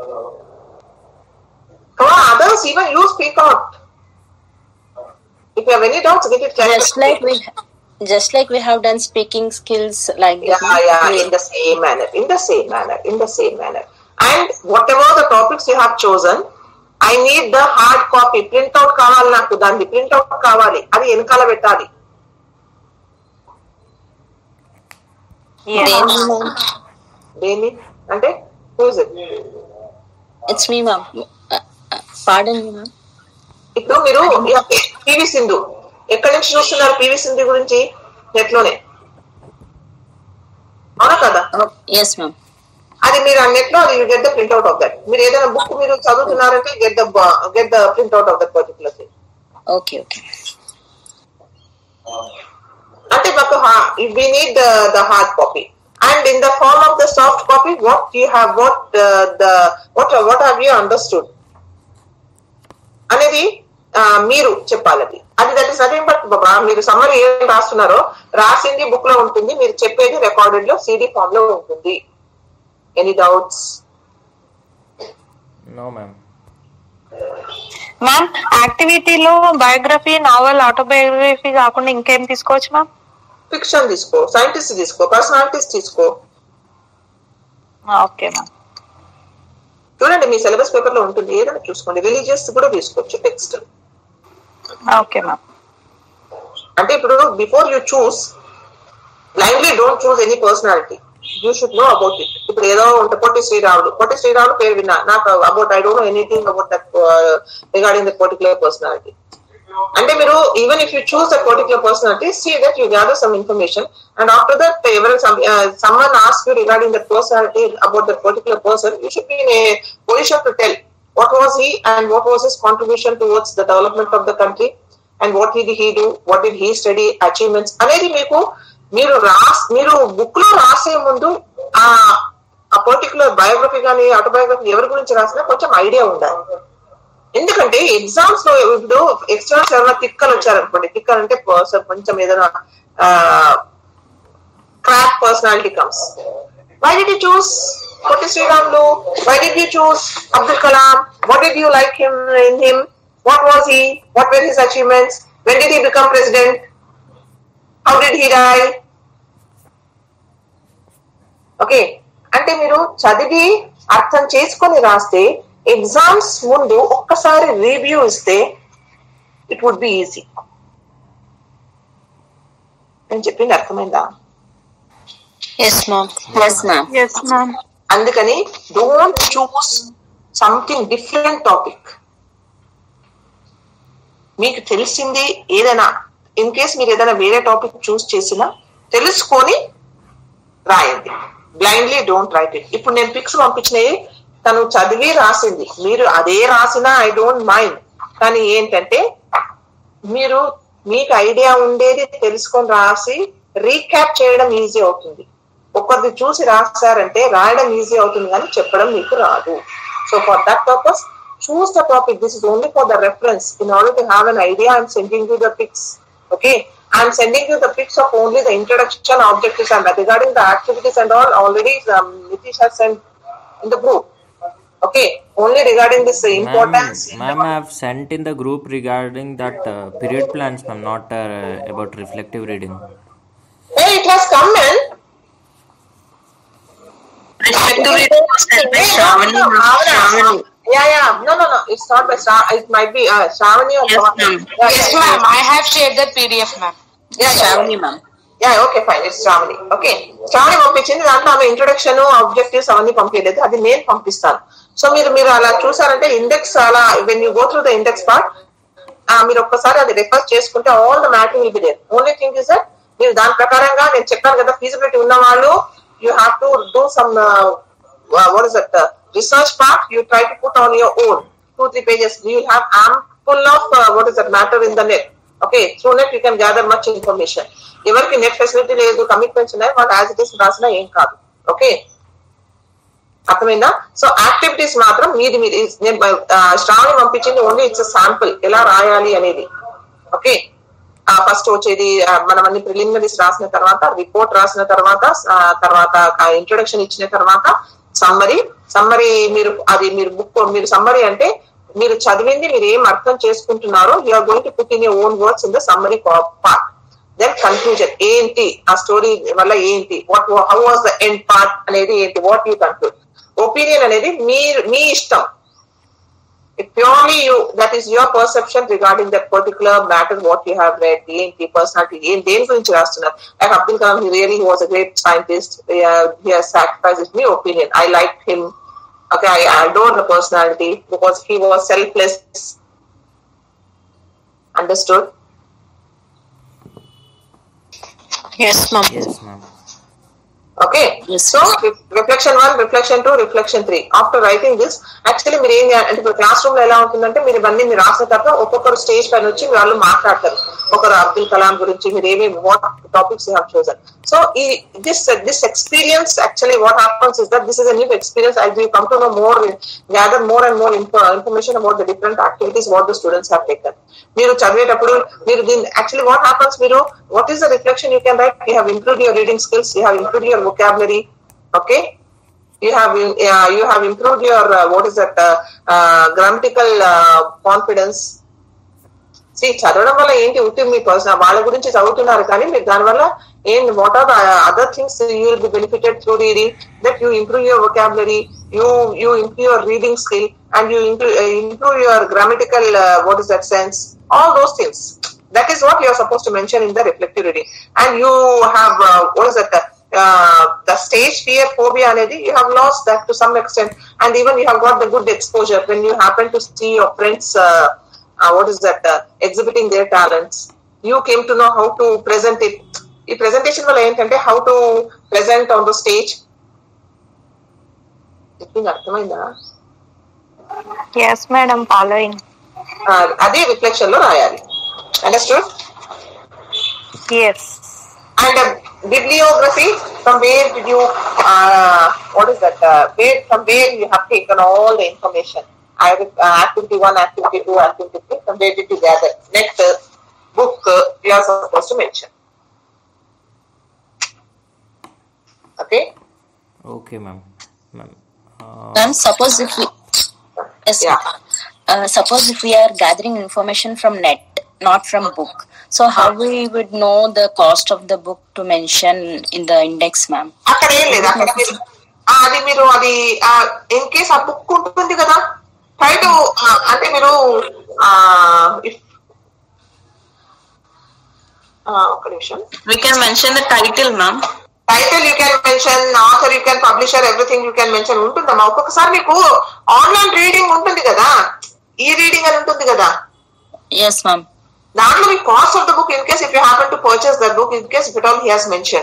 others even you speak out. If you have any doubts, get it clarified. Just like we, just like we have done speaking skills like yeah, that. Yeah, yeah, in the same manner, in the same manner, in the same manner. And whatever the topics you have chosen, I need the hard copy. Print out కావాలి నాకు, దాన్ని print out కావాలి, అది వెనకాల పెట్టాలి. దేని అంటే who is it? It's me, ma'am. Uh, uh, pardon me, ma'am. ఇప్పుడు మీరు పివి సింధు ఎక్కడి నుంచి చూస్తున్నారు? పివి సింధు గురించి నెట్ లోనే, అవునా కదా? yes ma'am. అది మీరు ఆ నెట్ లో అది get the print out of that. మీరు ఏదైనా బుక్ మీరు చదువుతున్నారంటే get the get the print out of that particular thing. Okay okay. అంటే మాకు we need the hard copy and in the form of the soft copy what you have what uh, the what what have you understood అనేది మీరు చెప్పాలి. అది అది that is nothing but మీరు summary ఏం రాస్తున్నారో రాసింది బుక్ లో ఉంటుంది, మీరు చెప్పేది రికార్డెడ్ లో సిడి ఫామ్ లో ఉంటుంది. Any doubts? No ma'am. Ma'am యాక్టివిటీలో బయోగ్రఫీ, నావల్, ఆటోబయోగ్రఫీ కాకుండా ఇంకేం తీసుకోవచ్చు మ్యామ్? ఫిక్షన్ తీసుకో, సైంటిస్ట్ తీసుకో, పర్సనాలిటీస్ తీసుకో. Okay ma'am. చూడండి మీ సిలబస్ పేపర్ లో ఉంటుంది, ఏదైనా చూసుకోండి. రిలీజియస్ కూడా తీసుకోవచ్చు టెక్స్ట్. Okay ma'am. అంటే ఇప్పుడు before you choose blindly don't choose any personality, you should know about it. ఇప్పుడు ఏదో ఉంటే పొట్టి శ్రీరాముడు, పొట్టి శ్రీరాముడు పేరు విన్నా, నాకు about I don't know anything about that regarding that particular personality. అంటే మీరు even if you choose that particular personality, see that you gather some information and after that ఎవరైనా someone ask you regarding that personality about that particular person, you should be in a position to tell what was he and what was his contribution towards the development of the country and what did he do, what did he study, achievements అనేది మీకు మీరు Ross మీరు book లో రాసే ముందు ఆ particular biography కానీ autobiography ఎవరి గురించి రాసినా కొంచెం ఐడియా ఉండాలి. ఎందుకంటే ఎగ్జామ్స్ లో ఇప్పుడు ఎగ్జామ్స్ ఎవరైనా తిక్కలు వచ్చారనుకోండి, తిక్కలు అంటే కొంచెం ఏదైనా crack personality comes, why did you choose Potti Sriramulu? Why did you choose Abdul Kalam? What did you like him in him? What was he? What were his achievements? When did he become president? How did he die? Okay, అంటే మీరు చదివి అర్థం చేసుకొని రాస్తే exams ముందు ఒక్కసారి review ఇస్తే it would be easy. నేను చెప్పింది అర్థమైందా? Yes ma'am. Yes ma'am. Yes ma'am. అందుకని don't choose something different topic. మీకు తెలిసింది ఏదైనా, ఇన్ కేస్ మీరు ఏదైనా వేరే టాపిక్ చూస్ చేసినా తెలుసుకొని రాయండి. Blindly don't write it. ఇప్పుడు నేను పిక్స్ పంపించినవి తను చదివి రాసింది, మీరు అదే రాసినా ఐ డోంట్ మైండ్. కానీ ఏంటంటే మీరు మీకు ఐడియా ఉండేది తెలుసుకొని రాసి రీక్యాప్ చేయడం ఈజీ అవుతుంది. ఒకరిది చూసి రాశారంటే రాయడం ఈజీ అవుతుంది కానీ చెప్పడం మీకు రాదు. So for that purpose choose the topic. This is only for the reference. In order to have an idea, I'm sending you the pics. Okay, I'm sending you the pics of only the introduction, objectives, and regarding the activities and all. Already, um, Nitish has sent in the group. Okay, only regarding this uh, importance. Ma'am, I have sent in the group regarding that uh, period plans, ma'am, not uh, about reflective reading. Hey, it has come in. Reflective reading was sent by Shravani. Shravani. Yeah, yeah. No, no, no. It's not by Shravani. It might be uh, Shravani or Yes, ma'am. Yeah, Yes, yeah, ma'am. I have shared that P D F, ma'am. Yeah, Shravani, ma'am. Yeah, okay, fine. It's Shravani. Okay. Shravani పంపించింది, దాంట్లో ఆమె introduction objectives అవన్నీ పంపించలేదు, అది నేను పంపిస్తాను. So మీరు మీరు అలా చూసారంటే ఇండెక్స్ అలా when you go through the index part మీరు ఒక్కసారి అది రెఫర్ చేసుకుంటే all the matter will be there. Only thing is that మీరు దాని ప్రకారంగా నేను చెప్పాను కదా, ఫీజిబిలిటీ ఉన్న వాళ్ళు you have to do some what is that research part. You try to put on your own two three pages. You will have ample of uh, what is that matter in the net. Okay, through net you can gather much information. Evarki net facility ledu, commitments unnai, what as it is rasina em kaadu. Okay, అర్థమైందా? So activities మాత్రం మీది మీది నేను శ్రావణి పంపించింది only it's sample ఎలా రాయాలి అనేది. Okay, first వచ్చేది మనం అన్ని ప్రిలిమినరీస్ రాసిన తర్వాత, రిపోర్ట్ రాసిన తర్వాత, తర్వాత ఇంట్రొడక్షన్ ఇచ్చిన తర్వాత సమ్మరీ. సమ్మరీ మీరు అది మీరు బుక్ మీరు సమ్మరీ అంటే మీరు చదివింది మీరు ఏం అర్థం చేసుకుంటున్నారో you are going to put in your own words in the summary part. Then conclusion ఏంటి, ఆ స్టోరీ వల్ల ఏంటి, what how was the end part అనేది ఏంటి, వాట్ యూ కన్క్లూడ్. ఒపీనియన్ అనేది మీ మీ ఇష్టం. Purely you, that is your perception regarding that particular matter, what you have read, the personality, in దేని గురించి రాస్తున్నారు. Like Abdul Kalam, he really was a great scientist. Uh, he has sacrificed me opinion. I liked him. Okay, I adore the personality because he was selfless. Understood? Yes, ma'am. Yes, ma'am. Okay, yes. So reflection one, reflection two, reflection three. After writing this, actually మీరు ఏం అంటే ఇప్పుడు class room లో ఎలా ఉంటుందంటే మీరు ఇవన్నీ మీరు రాసిన తర్వాత ఒక్కొక్కరు స్టేజ్ పైన వచ్చి వాళ్ళు మాట్లాడతారు. ఒకరు అబ్దుల్ కలాం గురించి మీరు ఏమేమి what topics you have chosen. So ఈ this this experience actually what happens is that this is a new experience. I will come to know more, gather more and more information about the different activities what the students have taken. మీరు చదివేటప్పుడు మీరు దీన్ని actually what happens, మీరు what is the reflection you can write. You have improved your reading skills, you have improved your vocabulary. Okay, you have uh, you have improved your uh, what is that uh, uh, grammatical uh, confidence. See, చదవడం వల్ల ఏంటి ఉట్టి మీ personal వాళ్ళ గురించి చదువుతున్నారు కానీ మీరు దానివల్ల ఏం what are other things you will be benefited through reading. That you improve your vocabulary, you you improve your reading skill, and you improve, uh, improve your grammatical uh, what is that sense, all those things. That is what you are supposed to mention in the reflective reading. And you have uh, what is that? Uh, the stage fear phobia anedi, you have lost that to some extent, and even you have got the good exposure when you happen to see your friends uh, uh, what is that uh, exhibiting their talents. You came to know how to present it. ఈ presentation వల్ల ఏంటంటే how to present on the stage. చెప్పింది అర్థమైందా? yes madam, following. అదే reflection లో రాయాలి. Understood? yes. And uh, bibliography, from where did you, uh, what is that, uh, where, from where you have taken all the information? I have uh, activity one, activity two, activity three, from where did you gather? Next uh, book uh, you are supposed to mention. Okay? Okay, ma'am. Ma'am, uh, Ma'am, suppose if we, yes, Yeah. uh, suppose if we are gathering information from net, not from book. So how we would know the cost of the book to mention in the index, ma'am? అక్కడ ఏం లేదు, అక్కడ మీరు ఆ, అది మీరు అది in case ఆ బుక్ ఉంటుంది కదా, ట్రై టు అంటే మీరు ఒక నిమిషం, We can mention the title, ma'am. Title you can mention, author you can, publisher, everything you can mention ఉంటుందమ్మా. ఒక్కొక్కసారి మీకు ఆన్లైన్ రీడింగ్ ఉంటుంది కదా, ఈ రీడింగ్ అని ఉంటుంది కదా, Yes, ma'am. దాంట్లో మీ cost of the book in case if you happen to purchase that book, in case if it all he has mention,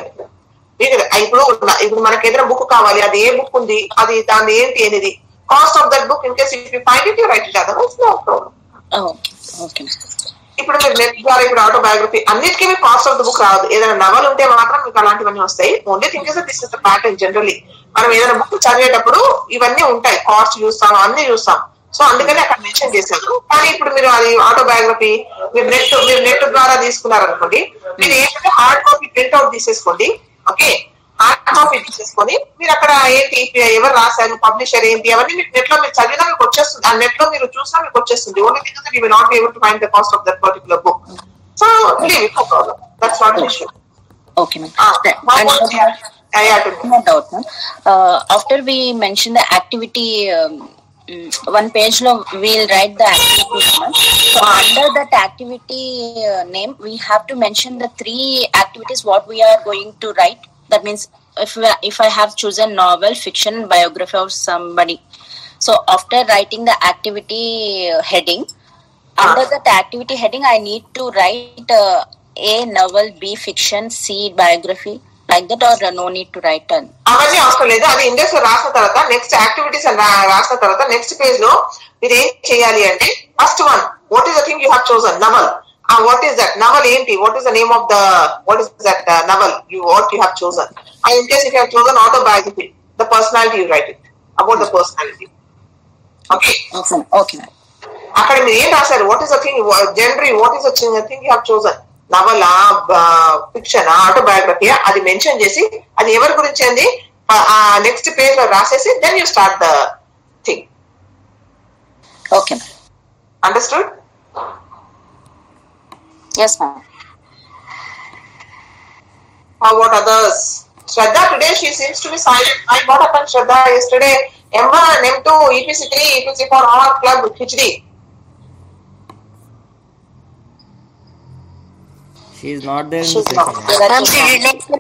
ఇప్పుడు ఇప్పుడు మనకి ఏదైనా బుక్ కావాలి, అది ఏ బుక్ ఉంది, అది దాని ఏంటి అనేది, cost of that book in case if you find it you write it, otherwise no problem. Oh, okay, okay. ఇప్పుడు మీరు నెట్ ద్వారా ఇప్పుడు ఆటోబయోగ్రఫీ అన్నిటికీ మీకు కాస్ట్ ఆఫ్ ద బుక్ రాదు. ఏదైనా నవల్ ఉంటే మాత్రం మీకు అలాంటివన్నీ వస్తాయి. Only thing is this is the pattern. Generally మనం ఏదైనా బుక్ చదివేటప్పుడు ఇవన్నీ ఉంటాయి, కాస్ట్ చూస్తాం, అన్ని చూస్తాం. సో అందుకని అక్కడ మెన్షన్ చేశారు. కానీ ఇప్పుడు మీరు అది ఆటోబయోగ్రఫీ మీరు నెట్ మీరు నెట్ ద్వారా తీసుకున్నారనుకోండి, మీరు ఏంటంటే హార్డ్ కాపీ ప్రింట్ అవుట్ తీసేసుకోండి. ఓకే, హార్డ్ కాపీ తీసేసుకొని మీరు అక్కడ ఏంటి ఎవరు రాశారు, పబ్లిషర్ ఏంటి, అవన్నీ మీకు నెట్ లో మీరు చదివినా మీకు వచ్చేస్తుంది. ఆ నెట్ లో మీరు చూసినా మీకు వచ్చేస్తుంది. Only thing you will not be able to find the cost of that particular book. So leave it, no problem, that's not an issue. Okay, ma'am. Ah, Then- how and- about the- yeah, yeah, to- No doubt, ma'am. Uh, after we mention the activity, um, mm, one page lo we'll write the activity, ma'am. So under that activity uh, name, we have to mention the three activities what we are going to write. That means if we, if I have chosen novel, fiction, biography of somebody. So after writing the activity uh, heading, under that activity heading, I need to write uh, A novel, B fiction, C biography, like that, or uh, no need to write on. అవన్నీ అవసరం లేదు. అది index లో రాసిన తర్వాత next activities అని రాసిన తర్వాత నెక్స్ట్ పేజ్ లో మీరు ఏం చేయాలి అంటే, first one what is the thing you have chosen, novel. What is that novel ఏంటి, what is the name of the what is that novel you what you have chosen. And in case if you have chosen autobiography, the personality you write it about the personality. Okay, Okay, okay, ma'am. అక్కడ మీరు ఏం రాశారు, what is the thing general, what is the thing you have chosen, నవలా, fiction, autobiography, అది mention చేసి అది ఎవరి గురించి అంది నెక్స్ట్ పేజ్ లో రాసేసి then you start the thing. Okay, ma'am. Understood? Yes, ma'am. How about others? Shraddha, today she seems to be silent. I got up on Shraddha yesterday. M one and M two, E P C three, E P C four, our club, H D. she is not there in the She's session. not ma'am. there. Ma'am, she did not.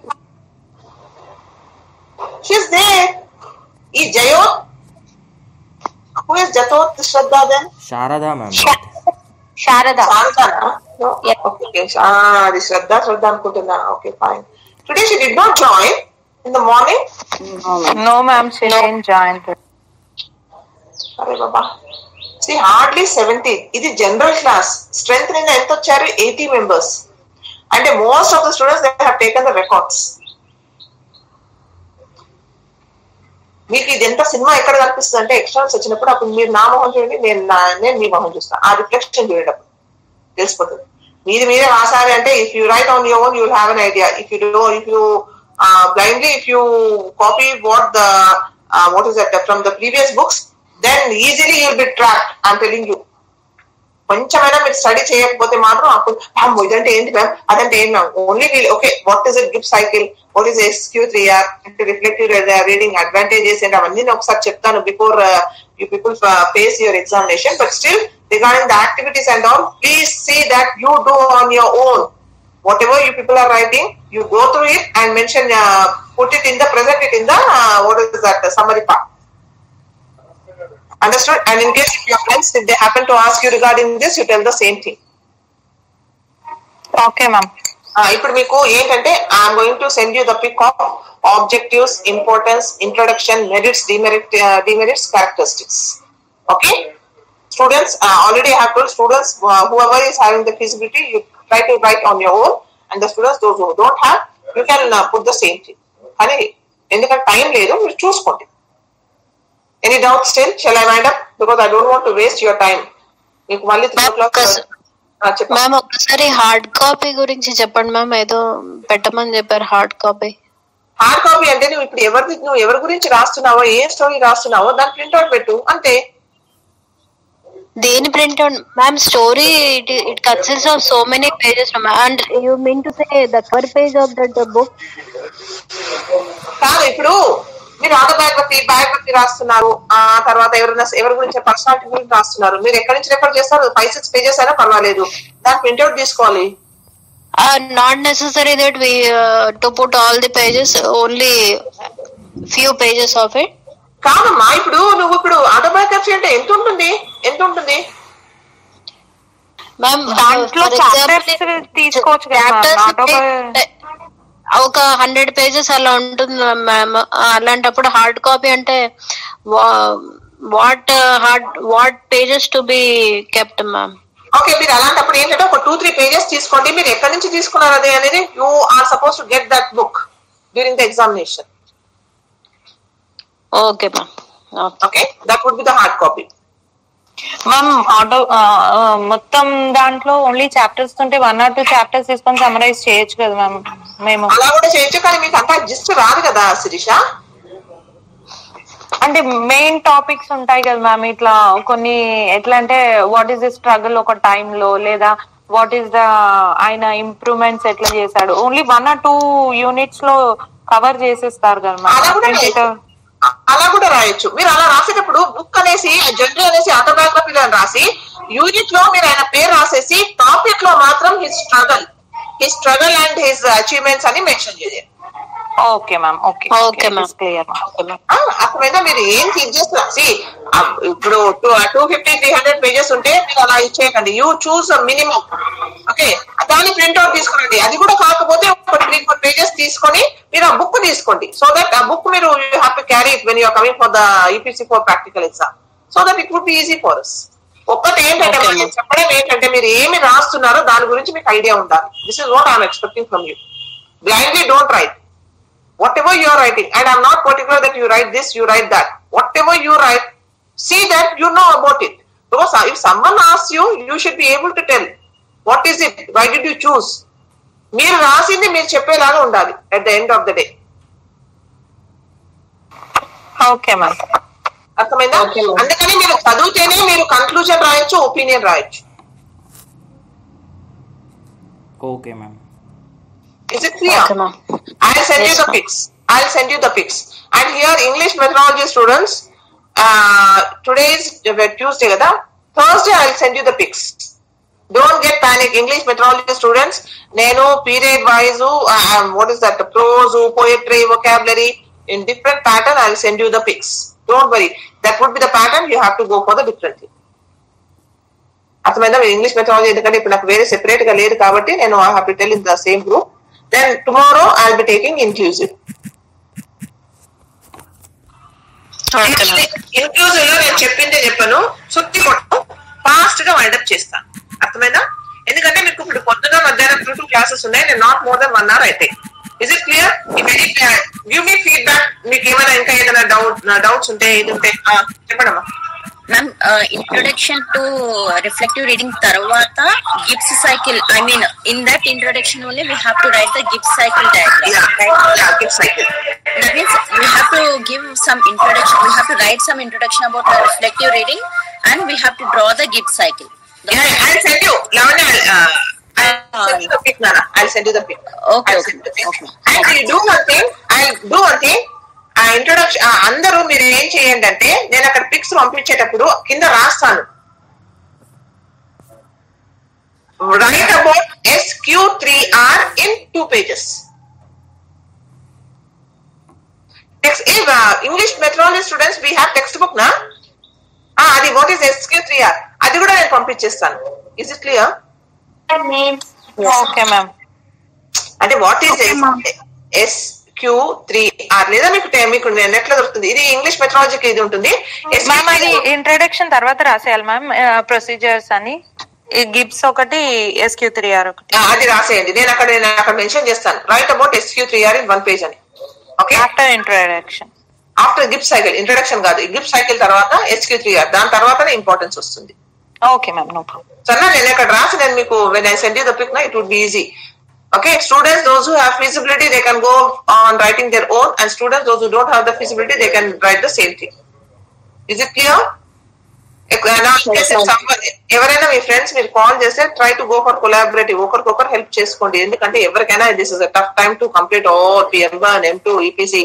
She's there. Is Jayot? Who is Jatot Shraddha then? Sharada, ma'am. Sharada. Sharada? No. Yeah. Okay, okay. Ah, the Shraddha, Shraddha Anukuntunna. Okay, fine. Today she did not join in the morning. No ma'am, she didn't join. అరే బాబా, see hardly seventy. ఇది general class. Strength నిన్న ఎంత వచ్చారు? Eighty members. అంటే most of the students they have taken the records. మీకు ఇది ఎంత సినిమా ఎక్కడ కనిపిస్తుంది అంటే ఎక్స్టర్నల్స్ వచ్చినప్పుడు అప్పుడు మీరు నా మొహం చూడండి, నేను నా- నేను మీ మొహం చూస్తాను. ఆ రిఫ్లెక్షన్ చూడేటప్పుడు తెలిసిపోతుంది. మీది మీరే రాసారి అంటే if you write on your own you will have an idea. If you do if you blindly if you copy what the uh, what is that from the previous books, then easily you will be trapped. I'm telling you. కొంచెమైనా మీరు study చేయకపోతే మాత్రం అప్పుడు అమ్మో ఇదంటే ఏంటి ma'am, అదంటే ఏంటి ma'am, only okay what is it gift cycle, what is S Q three R, reflective reading advantages ఏంటి అవన్నీ నేను ఒకసారి చెప్తాను before you people face your examination. But still regarding the activities and all, please see that you do on your own. Whatever you people are writing, you go through it and mention, uh, put it in the, present it in the, uh, what is that, uh, summary part. Understood? And in case if your friends, if they happen to ask you regarding this, you tell the same thing. Okay, ma'am. ఇప్పుడు మీకు ఏంటంటే I'm going to send you the pic of objectives, importance, introduction, merits, demerit demerits, characteristics. Okay students, already I have told students whoever is having the feasibility, you try to write on your own, and the students those who don't have, you can uh, put the same thing. కానీ ఎందుకంటే time లేదు, మీరు చూసుకోండి. Any doubt still? Shall I wind up because I don't want to waste your time. మీకు మళ్ళీ three o'clock ma'am ఒక్కసారి hard copy గురించి చెప్పండి మ్యామ్. ఏదో పెట్టమని చెప్పారు హార్డ్ కాపీ. హార్డ్ కాపీ అంటే నువ్వు ఇప్పుడు ఎవరి నువ్వు ఎవరి గురించి రాస్తున్నావో, ఏ స్టోరీ రాస్తున్నావో దాని ప్రింట్అవుట్ పెట్టు అంతే. దేని printout ma'am? Story it consist of so many pages and you mean to say the cover page of that book కాదు. ఇప్పుడు మీరు ఆటోబయోగ్రఫీ, బయోగ్రఫీ రాస్తున్నారు, ఆ తర్వాత ఎవరైనా ఎవరి గురించి పర్సనాలిటీ గురించి రాస్తున్నారు, మీరు ఎక్కడి నుంచి రిఫర్ చేస్తారు? ఫైవ్ సిక్స్ పేజెస్ అయినా పర్వాలేదు, దాని ప్రింట్అవుట్ తీసుకోవాలి. Not necessary that we to put all the pages, only few pages of it. కాదమ్మా, ఇప్పుడు నువ్వు ఇప్పుడు ఆటోబయోగ్రఫీ అంటే ఎంత ఉంటుంది ఎంత ఉంటుంది మ్యామ్? దాంట్లో చాప్టర్స్ తీసుకోవచ్చు కదా, ఒక హండ్రెడ్ పేజెస్ అలా ఉంటుంది మ్యామ్. అలాంటప్పుడు హార్డ్ కాపీ అంటే what hard what pages to be kept ma'am? Okay, మీరు అలాంటప్పుడు ఏంటంటే ఒక టూ త్రీ పేజెస్ తీసుకోండి. మీరు ఎక్కడి నుంచి తీసుకున్నారు అదే అనేది, you are suppose to get that book during the examination. Okay ma'am. Okay, that would be the hard copy. Ma'am auto మొత్తం దాంట్లో ఓన్లీ చాప్టర్స్ ఉంటే వన్ ఆర్ టూ చాప్టర్స్ తీసుకొని సమరైజ్ చేయొచ్చు కదా మ్యామ్? మేము అలా కూడా చేయొచ్చు, కానీ మీకు అంతా జిస్ట్ రాదు కదా శిరీష. అంటే మెయిన్ టాపిక్స్ ఉంటాయి కదా మ్యామ్, ఇట్లా కొన్ని ఎట్లా అంటే వాట్ ఈస్ ద స్ట్రగుల్ ఒక టైమ్ లో, లేదా వాట్ ఈస్ ద ఆయన ఇంప్రూవ్మెంట్స్ ఎట్లా చేశాడు, only one or two units లో కవర్ చేసేస్తారు కదా మ్యామ్. అలా కూడా రాయొచ్చు. మీరు అలా రాసేటప్పుడు బుక్ అనేసి జనరల్ అనేసి ఆటోబయోగ్రఫీలో రాసి యూనిట్ లో మీరు ఆయన పేరు రాసేసి టాపిక్ లో మాత్రం his struggle his struggle and his achievements అని మెన్షన్ చేయాలి. Okay ma'am. Okay okay ma'am, clear. అక్కడ మీరు ఏం థింక్ చేస్తారు? ఇప్పుడు two fifty three hundred pages ఉంటే మీరు అలా ఇచ్చేయకండి. You choose minimum. ఓకే, దాన్ని ప్రింట్అవుట్ తీసుకోండి. అది కూడా కాకపోతే ఒక త్రీ ఫోర్ పేజెస్ తీసుకొని మీరు ఆ బుక్ తీసుకోండి. సో దట్ ఆ బుక్ మీరు you have to carry it when you're coming for the EPC four practical exam. So that it would be easy for us. ఒక్కటి ఏంటంటే మనం చెప్పడం ఏంటంటే మీరు ఏమి రాస్తున్నారో దాని గురించి మీకు ఐడియా ఉండాలి. This is what I'm expecting from you. Blindly don't write. Whatever you are writing, and I'm not particular that you write this, you write that. Whatever you write, see that you know about it. Because if someone asks you, you should be able to tell. What is it? Why did you choose? మీరు రాసింది మీరు చెప్పేలాగా ఉండాలి at the end of the day. Okay ma'am, అర్థమైందా? అందుకని మీరు చదివితేనే మీరు conclusion రాయొచ్చు, ఒపీనియన్ రాయొచ్చు. Okay ma'am. Is it clear? Okay, ma'am. I'll send yes, you the pics. I'll send you the pics. And here, English methodology students, uh, today is Tuesday, kada? Thursday, I'll send you the pics. Don't get panic, English methodology students. Nenu period wise, uh, what is that? Prose, poetry, vocabulary, in different pattern. I'll send you the pics. Don't worry. That would be the pattern. You have to go for the different thing. అర్థమైందా? English methodology ఎందుకంటే ఇప్పుడు నాకు వేరే separate గా లేదు కాబట్టి నేను I have to tell in the same group. Then tomorrow I'll be taking inclusive. Inclusive లో నేను చెప్పిందే చెప్పను, సుత్తి కొట్టు ఫాస్ట్ గా వైండప్ చేస్తాను. అర్థమైందా? ఎందుకంటే మీకు ఇప్పుడు పొద్దున మధ్యాహ్నం టూ టూ క్లాసెస్ ఉన్నాయి. నేను not more than one hour అయితే. Is it clear? If any give me feedback. మీకు ఏమైనా ఇంకా ఏదైనా డౌట్ డౌట్స్ ఉంటే ఇది ఉంటే చెప్పండమ్మా. Ma'am, introduction to reflective reading తర్వాత Gibbs cycle, I mean in that introduction only we have to write the Gibbs cycle diagram. Gibbs cycle. That means we have to give some introduction, we have to write some introduction about the reflective reading, and we have to draw the Gibbs cycle. The yeah, I'll send you. Lavanya, uh, I'll send you the pic, Nana. I'll send you the pic. Okay, I'll okay. okay. And I'll do one thing. I'll do one thing. ఆ introduction అందరూ మీరు ఏం చేయండి అంటే, నేను అక్కడ pics పంపించేటప్పుడు కింద రాస్తాను. write about S Q three R in two pages. Text, if uh, English metrology students we have textbook na, ah, adi what is S Q three R? Adi kuda nenu పంపించేస్తాను. Is it clear? Okay ma'am. అంటే what is S Q three R లేదా మీకు మీకు net లో దొరుకుతుంది. ఇది English మెట్రాలజీకి ఇది ఉంటుంది మ్యామ్. అది ఇంట్రడక్షన్ తర్వాత రాసేయాలి మ్యామ్, ప్రొసీజర్స్ అని. గిబ్స్ ఒకటి, ఎస్క్యూ త్రీ ఆర్ ఒకటి, అది రాసేయండి. నేను అక్కడ నేను అక్కడ మెన్షన్ చేస్తాను, write about SQ three R in one page అని. Okay, after introduction, after Gibb cycle. Introduction కాదు, గిబ్ సైకిల్ తర్వాత ఎస్క్యూ త్రీ ఆర్, దాని తర్వాతనే ఇంపార్టెన్స్ వస్తుంది. Okay ma'am, no problem. సరేనా, నేను ఇక్కడ రాసి నేను మీకు when I send you the pic నా it would be easy. Okay, students, those who have feasibility, they can go on writing their own, and students, those who don't have the feasibility, they can write the same thing. Is it clear? ఎవరైనా మీ friends మీరు call చేస్తే try to go for collaborative, ఒకరికొకరు help చేసుకోండి. ఎందుకంటే ఎవరికైనా this is a tough time to complete all PM one, M two, EPC.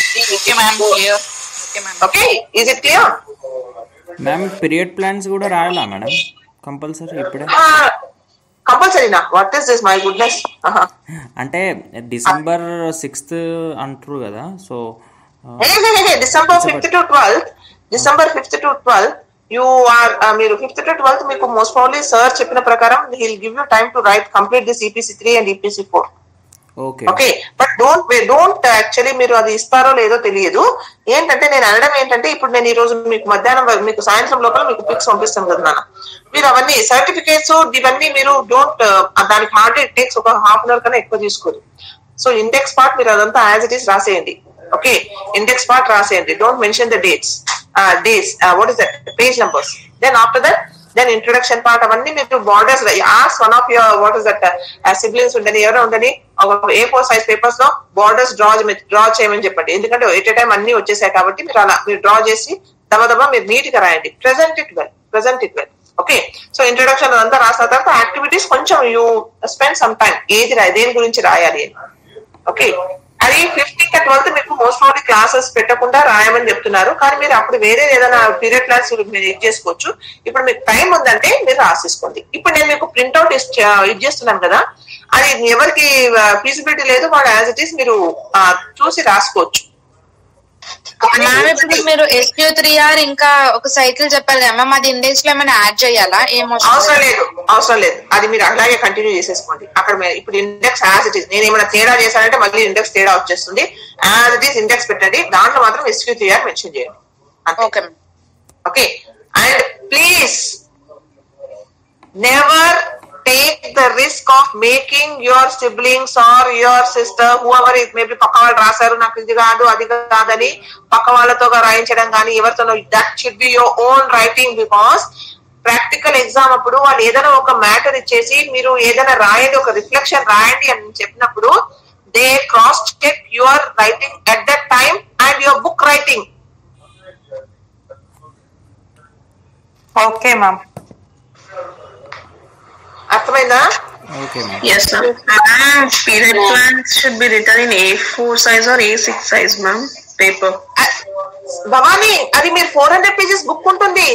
Okay, is it clear? Ma'am period plans కూడా రాయాలా మేడం కంపల్సరీ ఇప్పుడే? కంపల్సరీనా? What is this, my goodness. అంటే December sixth అంటారు కదా, so December fifth to twelfth December fifth to twelfth you are మీరు fifth to twelfth మీకు most probably sir చెప్పిన ప్రకారం he'll give you time to write complete this EPC three and EPC four. Okay, but don't don't actually మీరు అది ఇస్తారో లేదో తెలియదు. ఏంటంటే నేను అనడం ఏంటంటే, ఇప్పుడు నేను ఈ రోజు మీకు మధ్యాహ్నం మీకు సాయంత్రం లోపల మీకు పిక్స్ పంపిస్తాను కదా నాన్న, మీరు అవన్నీ సర్టిఫికేట్స్ ఇవన్నీ మీరు డోంట్ దానికి హార్డ్లీ టేక్స్ ఒక హాఫ్ అన్ అవర్ కన్నా ఎక్కువ తీసుకోరు. సో ఇండెక్స్ పార్ట్ మీరు అదంతా యాజ్ ఇట్ ఈస్ రాసేయండి. ఓకే, ఇండెక్స్ పార్ట్ రాసేయండి. Don't mention the dates days what is that page numbers. Then after that then introduction part అవన్నీ మీరు borders as one of your what is that siblings ఉండని ఎవరో ఉండని A four size papers లో borders draw draw చేయమని చెప్పండి. ఎందుకంటే at a time అన్ని వచ్చేసాయి కాబట్టి మీరు అలా మీరు డ్రా చేసి దబ దబా మీరు నీట్ గా రాయండి. Present it well present it well okay, so introduction అదంతా రాసిన తర్వాత యాక్టివిటీస్ కొంచెం యూ స్పెండ్ సమ్ టైం ఏది రా దేని గురించి రాయాలి అని. ఓకే, అది ఫిఫ్టీన్ కి ట్వెల్త్ మీకు మోస్ట్ ఆఫ్ ది క్లాసెస్ పెట్టకుండా రాయమని చెప్తున్నారు, కానీ మీరు అప్పుడు వేరే ఏదైనా పీరియడ్ క్లాస్ మీరు ఇది చేసుకోవచ్చు. ఇప్పుడు మీకు టైం ఉందంటే మీరు రాసేసుకోండి. ఇప్పుడు నేను మీకు ప్రింట్అవుట్ ఇది చేస్తున్నాను కదా, అది ఎవరికి ఫీజిబిలిటీ లేదు వాళ్ళు యాజ్ ఇట్ ఈస్ మీరు చూసి రాసుకోవచ్చు. మ్యామ్ ఇప్పుడు మీరు ఎస్క్యూ త్రీ ఆర్ ఇంకా ఒక సైకిల్ చెప్పాలి కదా మ్యామ్, అది ఇండెక్స్ లో ఏమైనా యాడ్ చేయాలా? ఏం అవసరం లేదు, అవసరం లేదు, అది మీరు అలాగే కంటిన్యూ చేసేసుకోండి. అక్కడ ఇప్పుడు ఇండెక్స్ యాజ్ ఇట్ ఈస్, నేను ఏమైనా తేడా చేశానంటే మళ్ళీ ఇండెక్స్ తేడా వచ్చేస్తుంది. యాజ్ ఇట్ ఈస్ ఇండెక్స్ పెట్టండి, దాంట్లో మాత్రం ఎస్క్యూ త్రీ ఆర్ మెన్షన్ చేయండి. Okay okay, and please never take the risk of making your siblings or your sister whoever it may be పక్క వాళ్ళు రాశారు నాకు ఇది కాదు అది కాదని పక్క వాళ్ళతో రాయించడం కానీ ఎవరితోనో, that should be your own writing, because practical exam అప్పుడు వాళ్ళు ఏదైనా ఒక మ్యాటర్ ఇచ్చేసి మీరు ఏదైనా రాయండి, ఒక రిఫ్లెక్షన్ రాయండి అని చెప్పినప్పుడు they cross check your writing at that time and your book writing. Okay ma'am, అర్థమైందా? Yes, sir. And period plans should be written in A four size or A six size, ma'am, paper. Bhavani, అది మీరు four hundred pages book ఉంటుంది.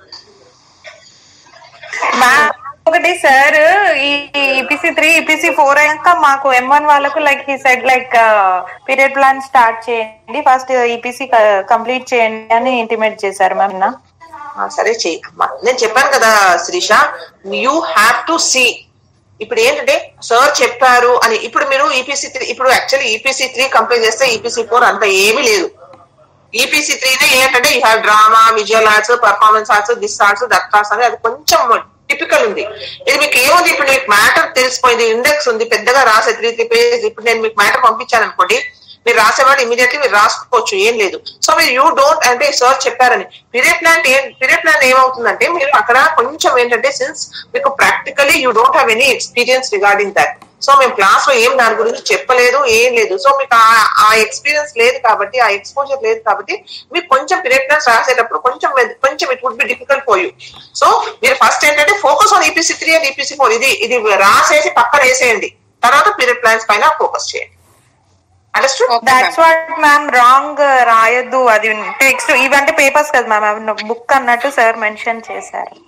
ఒకటి sir, ఈ EPC three EPC four అయ్యాక మాకు M one వాళ్ళకు like ఈ said like period plan start చేయండి, ఫస్ట్ ఈపీసీ కంప్లీట్ చేయండి అని ఇంటిమేట్ చేశారు మ్యామ్. నా సరే చెయ్యి అమ్మా, నేను చెప్పాను కదా Sreesha, you have to see. ఇప్పుడు ఏంటంటే సార్ చెప్పారు అని ఇప్పుడు మీరు ఈపీసీ త్రీ ఇప్పుడు యాక్చువల్లీ ఈపీసీ త్రీ కంప్లీట్ చేస్తే ఈపీసీ ఫోర్ అంత ఏమీ లేదు. ఈపీసీ త్రీనే ఏంటంటే you have drama, visual arts, performance arts, this arts, that arts అని అది కొంచెం టిపికల్ ఉంది. ఇది మీకు ఏముంది, ఇప్పుడు మీకు మ్యాటర్ తెలిసిపోయింది, ఇండెక్స్ ఉంది, పెద్దగా రాసే త్రీ త్రీ పేజెస్. ఇప్పుడు నేను మీకు మ్యాటర్ పంపించాను అనుకోండి, మీరు రాసేవాడు ఇమీడియట్లీ మీరు రాసుకోవచ్చు, ఏం లేదు. సో మీరు యూ డోంట్ అంటే సార్ చెప్పారని పీరియడ్ ప్లాన్ పీరియడ్ ప్లాన్ ఏమవుతుందంటే మీరు అక్కడ కొంచెం ఏంటంటే సిన్స్ మీకు practically you don't have any experience regarding that. So మేము క్లాస్ లో ఏం దాని గురించి చెప్పలేదు, ఏం లేదు. సో మీకు ఆ ఎక్స్పీరియన్స్ లేదు కాబట్టి, ఆ ఎక్స్పోజర్ లేదు కాబట్టి మీకు కొంచెం పీరియడ్ ప్లాన్స్ రాసేటప్పుడు కొంచెం కొంచెం it would be difficult for you. So మీరు ఫస్ట్ ఏంటంటే focus on EPC three and EPC four, ఇది ఇది రాసేసి పక్కన వేసేయండి, తర్వాత పీరియడ్ ప్లాన్స్ పైన ఫోకస్ చేయండి. దట్స్ వాట్ మ్యామ్, రాంగ్ రాయొద్దు, అది టెక్స్ట్ ఇవంటే పేపర్స్ కదా మ్యామ్, బుక్ అన్నట్టు సార్ మెన్షన్ చేశారు.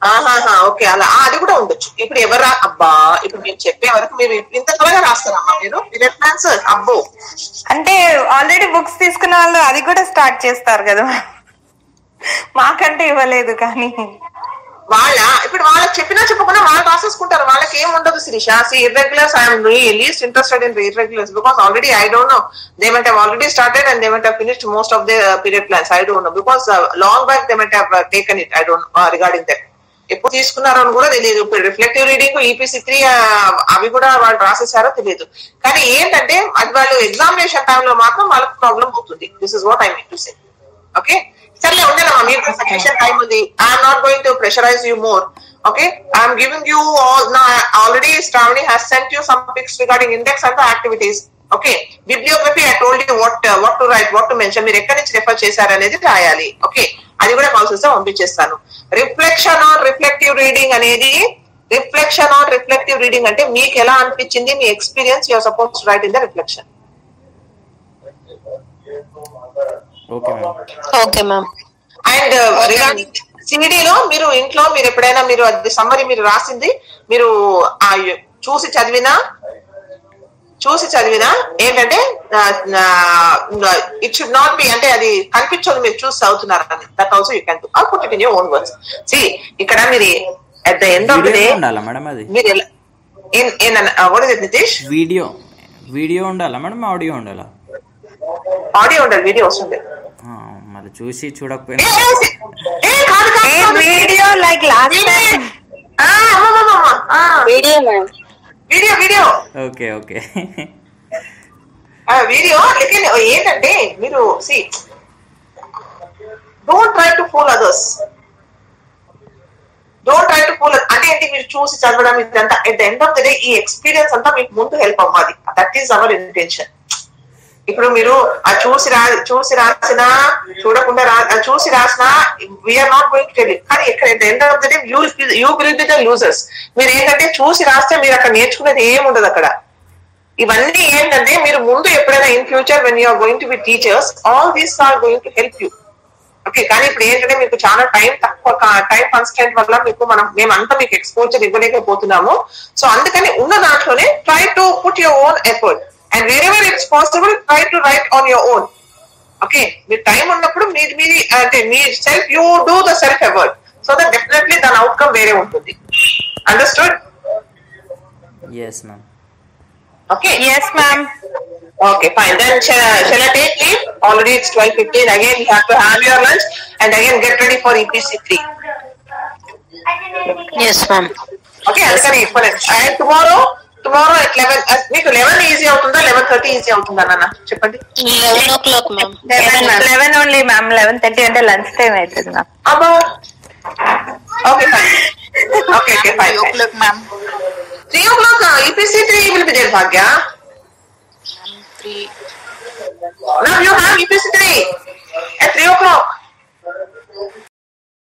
ఓకే, అలా అది కూడా ఉండొచ్చు. ఇప్పుడు ఎవరా అబ్బా ఇప్పుడు మీరు చెప్పే వరకు మీరు ఇంత త్వరగా రాస్తారమ్మా మీరు పీరియడ్ ప్లాన్స్? అబ్బో, అంటే ఆల్రెడీ బుక్స్ తీసుకున్న వాళ్ళు అది కూడా స్టార్ట్ చేస్తారు కదా, మాకంటే ఇవ్వలేదు. కానీ వాళ్ళ ఇప్పుడు వాళ్ళకి చెప్పినా చెప్పకుండా వాళ్ళు రాసేసుకుంటారు, వాళ్ళకి ఏం ఉండదు Sirisha. See irregulars I'm least interested in irregulars because already I don't know they might have already started and they might have finished most of the uh, period plans. I don't know because uh, long back they might have uh, taken it. I don't know uh, regarding that. ఎప్పుడు తీసుకున్నారో అని కూడా తెలియదు. ఇప్పుడు reflective reading EPC three అవి కూడా వాళ్ళు రాసేసారో తెలియదు. కానీ ఏంటంటే అది వాళ్ళు ఎగ్జామినేషన్ టైంలో మాత్రం వాళ్ళకి ప్రాబ్లం అవుతుంది. This is what I mean to say. Okay, సర్లే ఉండేనమ్మా, మీకు సబ్మిషన్ టైం ఉంది. I'm not going to pressurize you more. Okay, I'm giving you already Shravani has sent you some pics regarding index and activities. Okay, bibliography I told you what what to write, what to mention, మీరు ఎక్కడి నుంచి refer చేశారు అనేది రాయాలి. Okay, అది కూడా call చేస్తే పంపించేస్తాను. రిఫ్లెక్షన్ ఆన్ రిఫ్లెక్టివ్ రీడింగ్ అనేది రిఫ్లెక్షన్ ఆన్ రిఫ్లెక్టివ్ రీడింగ్ అంటే మీకు ఎలా అనిపించింది, మీ experience you're suppose to write in the reflection. Okay ma'am. And regarding సిడీలో మీరు ఇంట్లో మీరు ఎప్పుడైనా మీరు అది సమ్మరీ మీరు రాసింది మీరు చూసి చదివినా చూసి చదివినా ఏంటంటే ఇట్ షుడ్ నాట్ బి అంటే అది కనిపించదు మీరు చూసి చదువుతున్నారు అని. That also you can do or put it in your own words. See ఇక్కడ మీరు at the end of the day మీరు what is it Nitish? Video video ఉండాలా మేడం, ఆడియో ఉండాలా? ఆడియో ఉండాలి, వీడియో వస్తుంది. మరి చూసి చూడకపోయినా video like last time video ma'am, video video okay okay video. లేకిన్ ఏంటంటే మీరు see don't try to fool others, don't try to fool అంటే ఏంటి మీరు చూసి చదవడం ఇదంతా at the end of the day ఈ ఎక్స్పీరియన్స్ అంతా మీకు ముందు హెల్ప్ అవ్వాలి. That is our intention. ఇప్పుడు మీరు ఆ చూసి రా చూసి రాసినా చూడకుండా రా చూసి రాసినా we're not going to tell you. కానీ ఇక్కడ at the end of the day you you will be the losers. మీరు ఏంటంటే చూసి రాస్తే మీరు అక్కడ నేర్చుకునేది ఏమి ఉండదు అక్కడ. ఇవన్నీ ఏంటంటే మీరు ముందు ఎప్పుడైనా in future when you're going to be teachers all these are going to help you. Okay, కానీ ఇప్పుడు ఏంటంటే మీకు చాలా టైం తక్కువ, టైం కన్స్టెంట్ వల్ల మీకు మనం మేమంతా మీకు ఎక్స్పోజర్ ఇవ్వలేకపోతున్నాము. సో అందుకని ఉన్న దాంట్లోనే try to put your own effort and wherever it's possible try to write on your own. Okay, మీ టైం ఉన్నప్పుడు మీ మీ అంటే మీ self you do the self effort so that definitely దాని అవుట్కమ్ వేరే ఉంటుంది. Understood? yes ma'am. Okay, yes ma'am. Okay, fine. Then shall, shall I take leave? Already it's twelve fifteen. Again you have to have your lunch and again get ready for E P C three. yes ma'am. Okay, అందుకని and tomorrow tomorrow at eleven మీకు eleven easy అవుతుందా eleven thirty easy అవుతుందా నాన్న చెప్పండి? Eleven o'clock ma'am. Eleven only ma'am. Eleven thirty అంటే lunch time అవుతుంది ma'am. అబ్బా okay fine. Okay okay fine. Ma'am three o'clock EPC three will be there Bhagya. Three Now you have E P C three.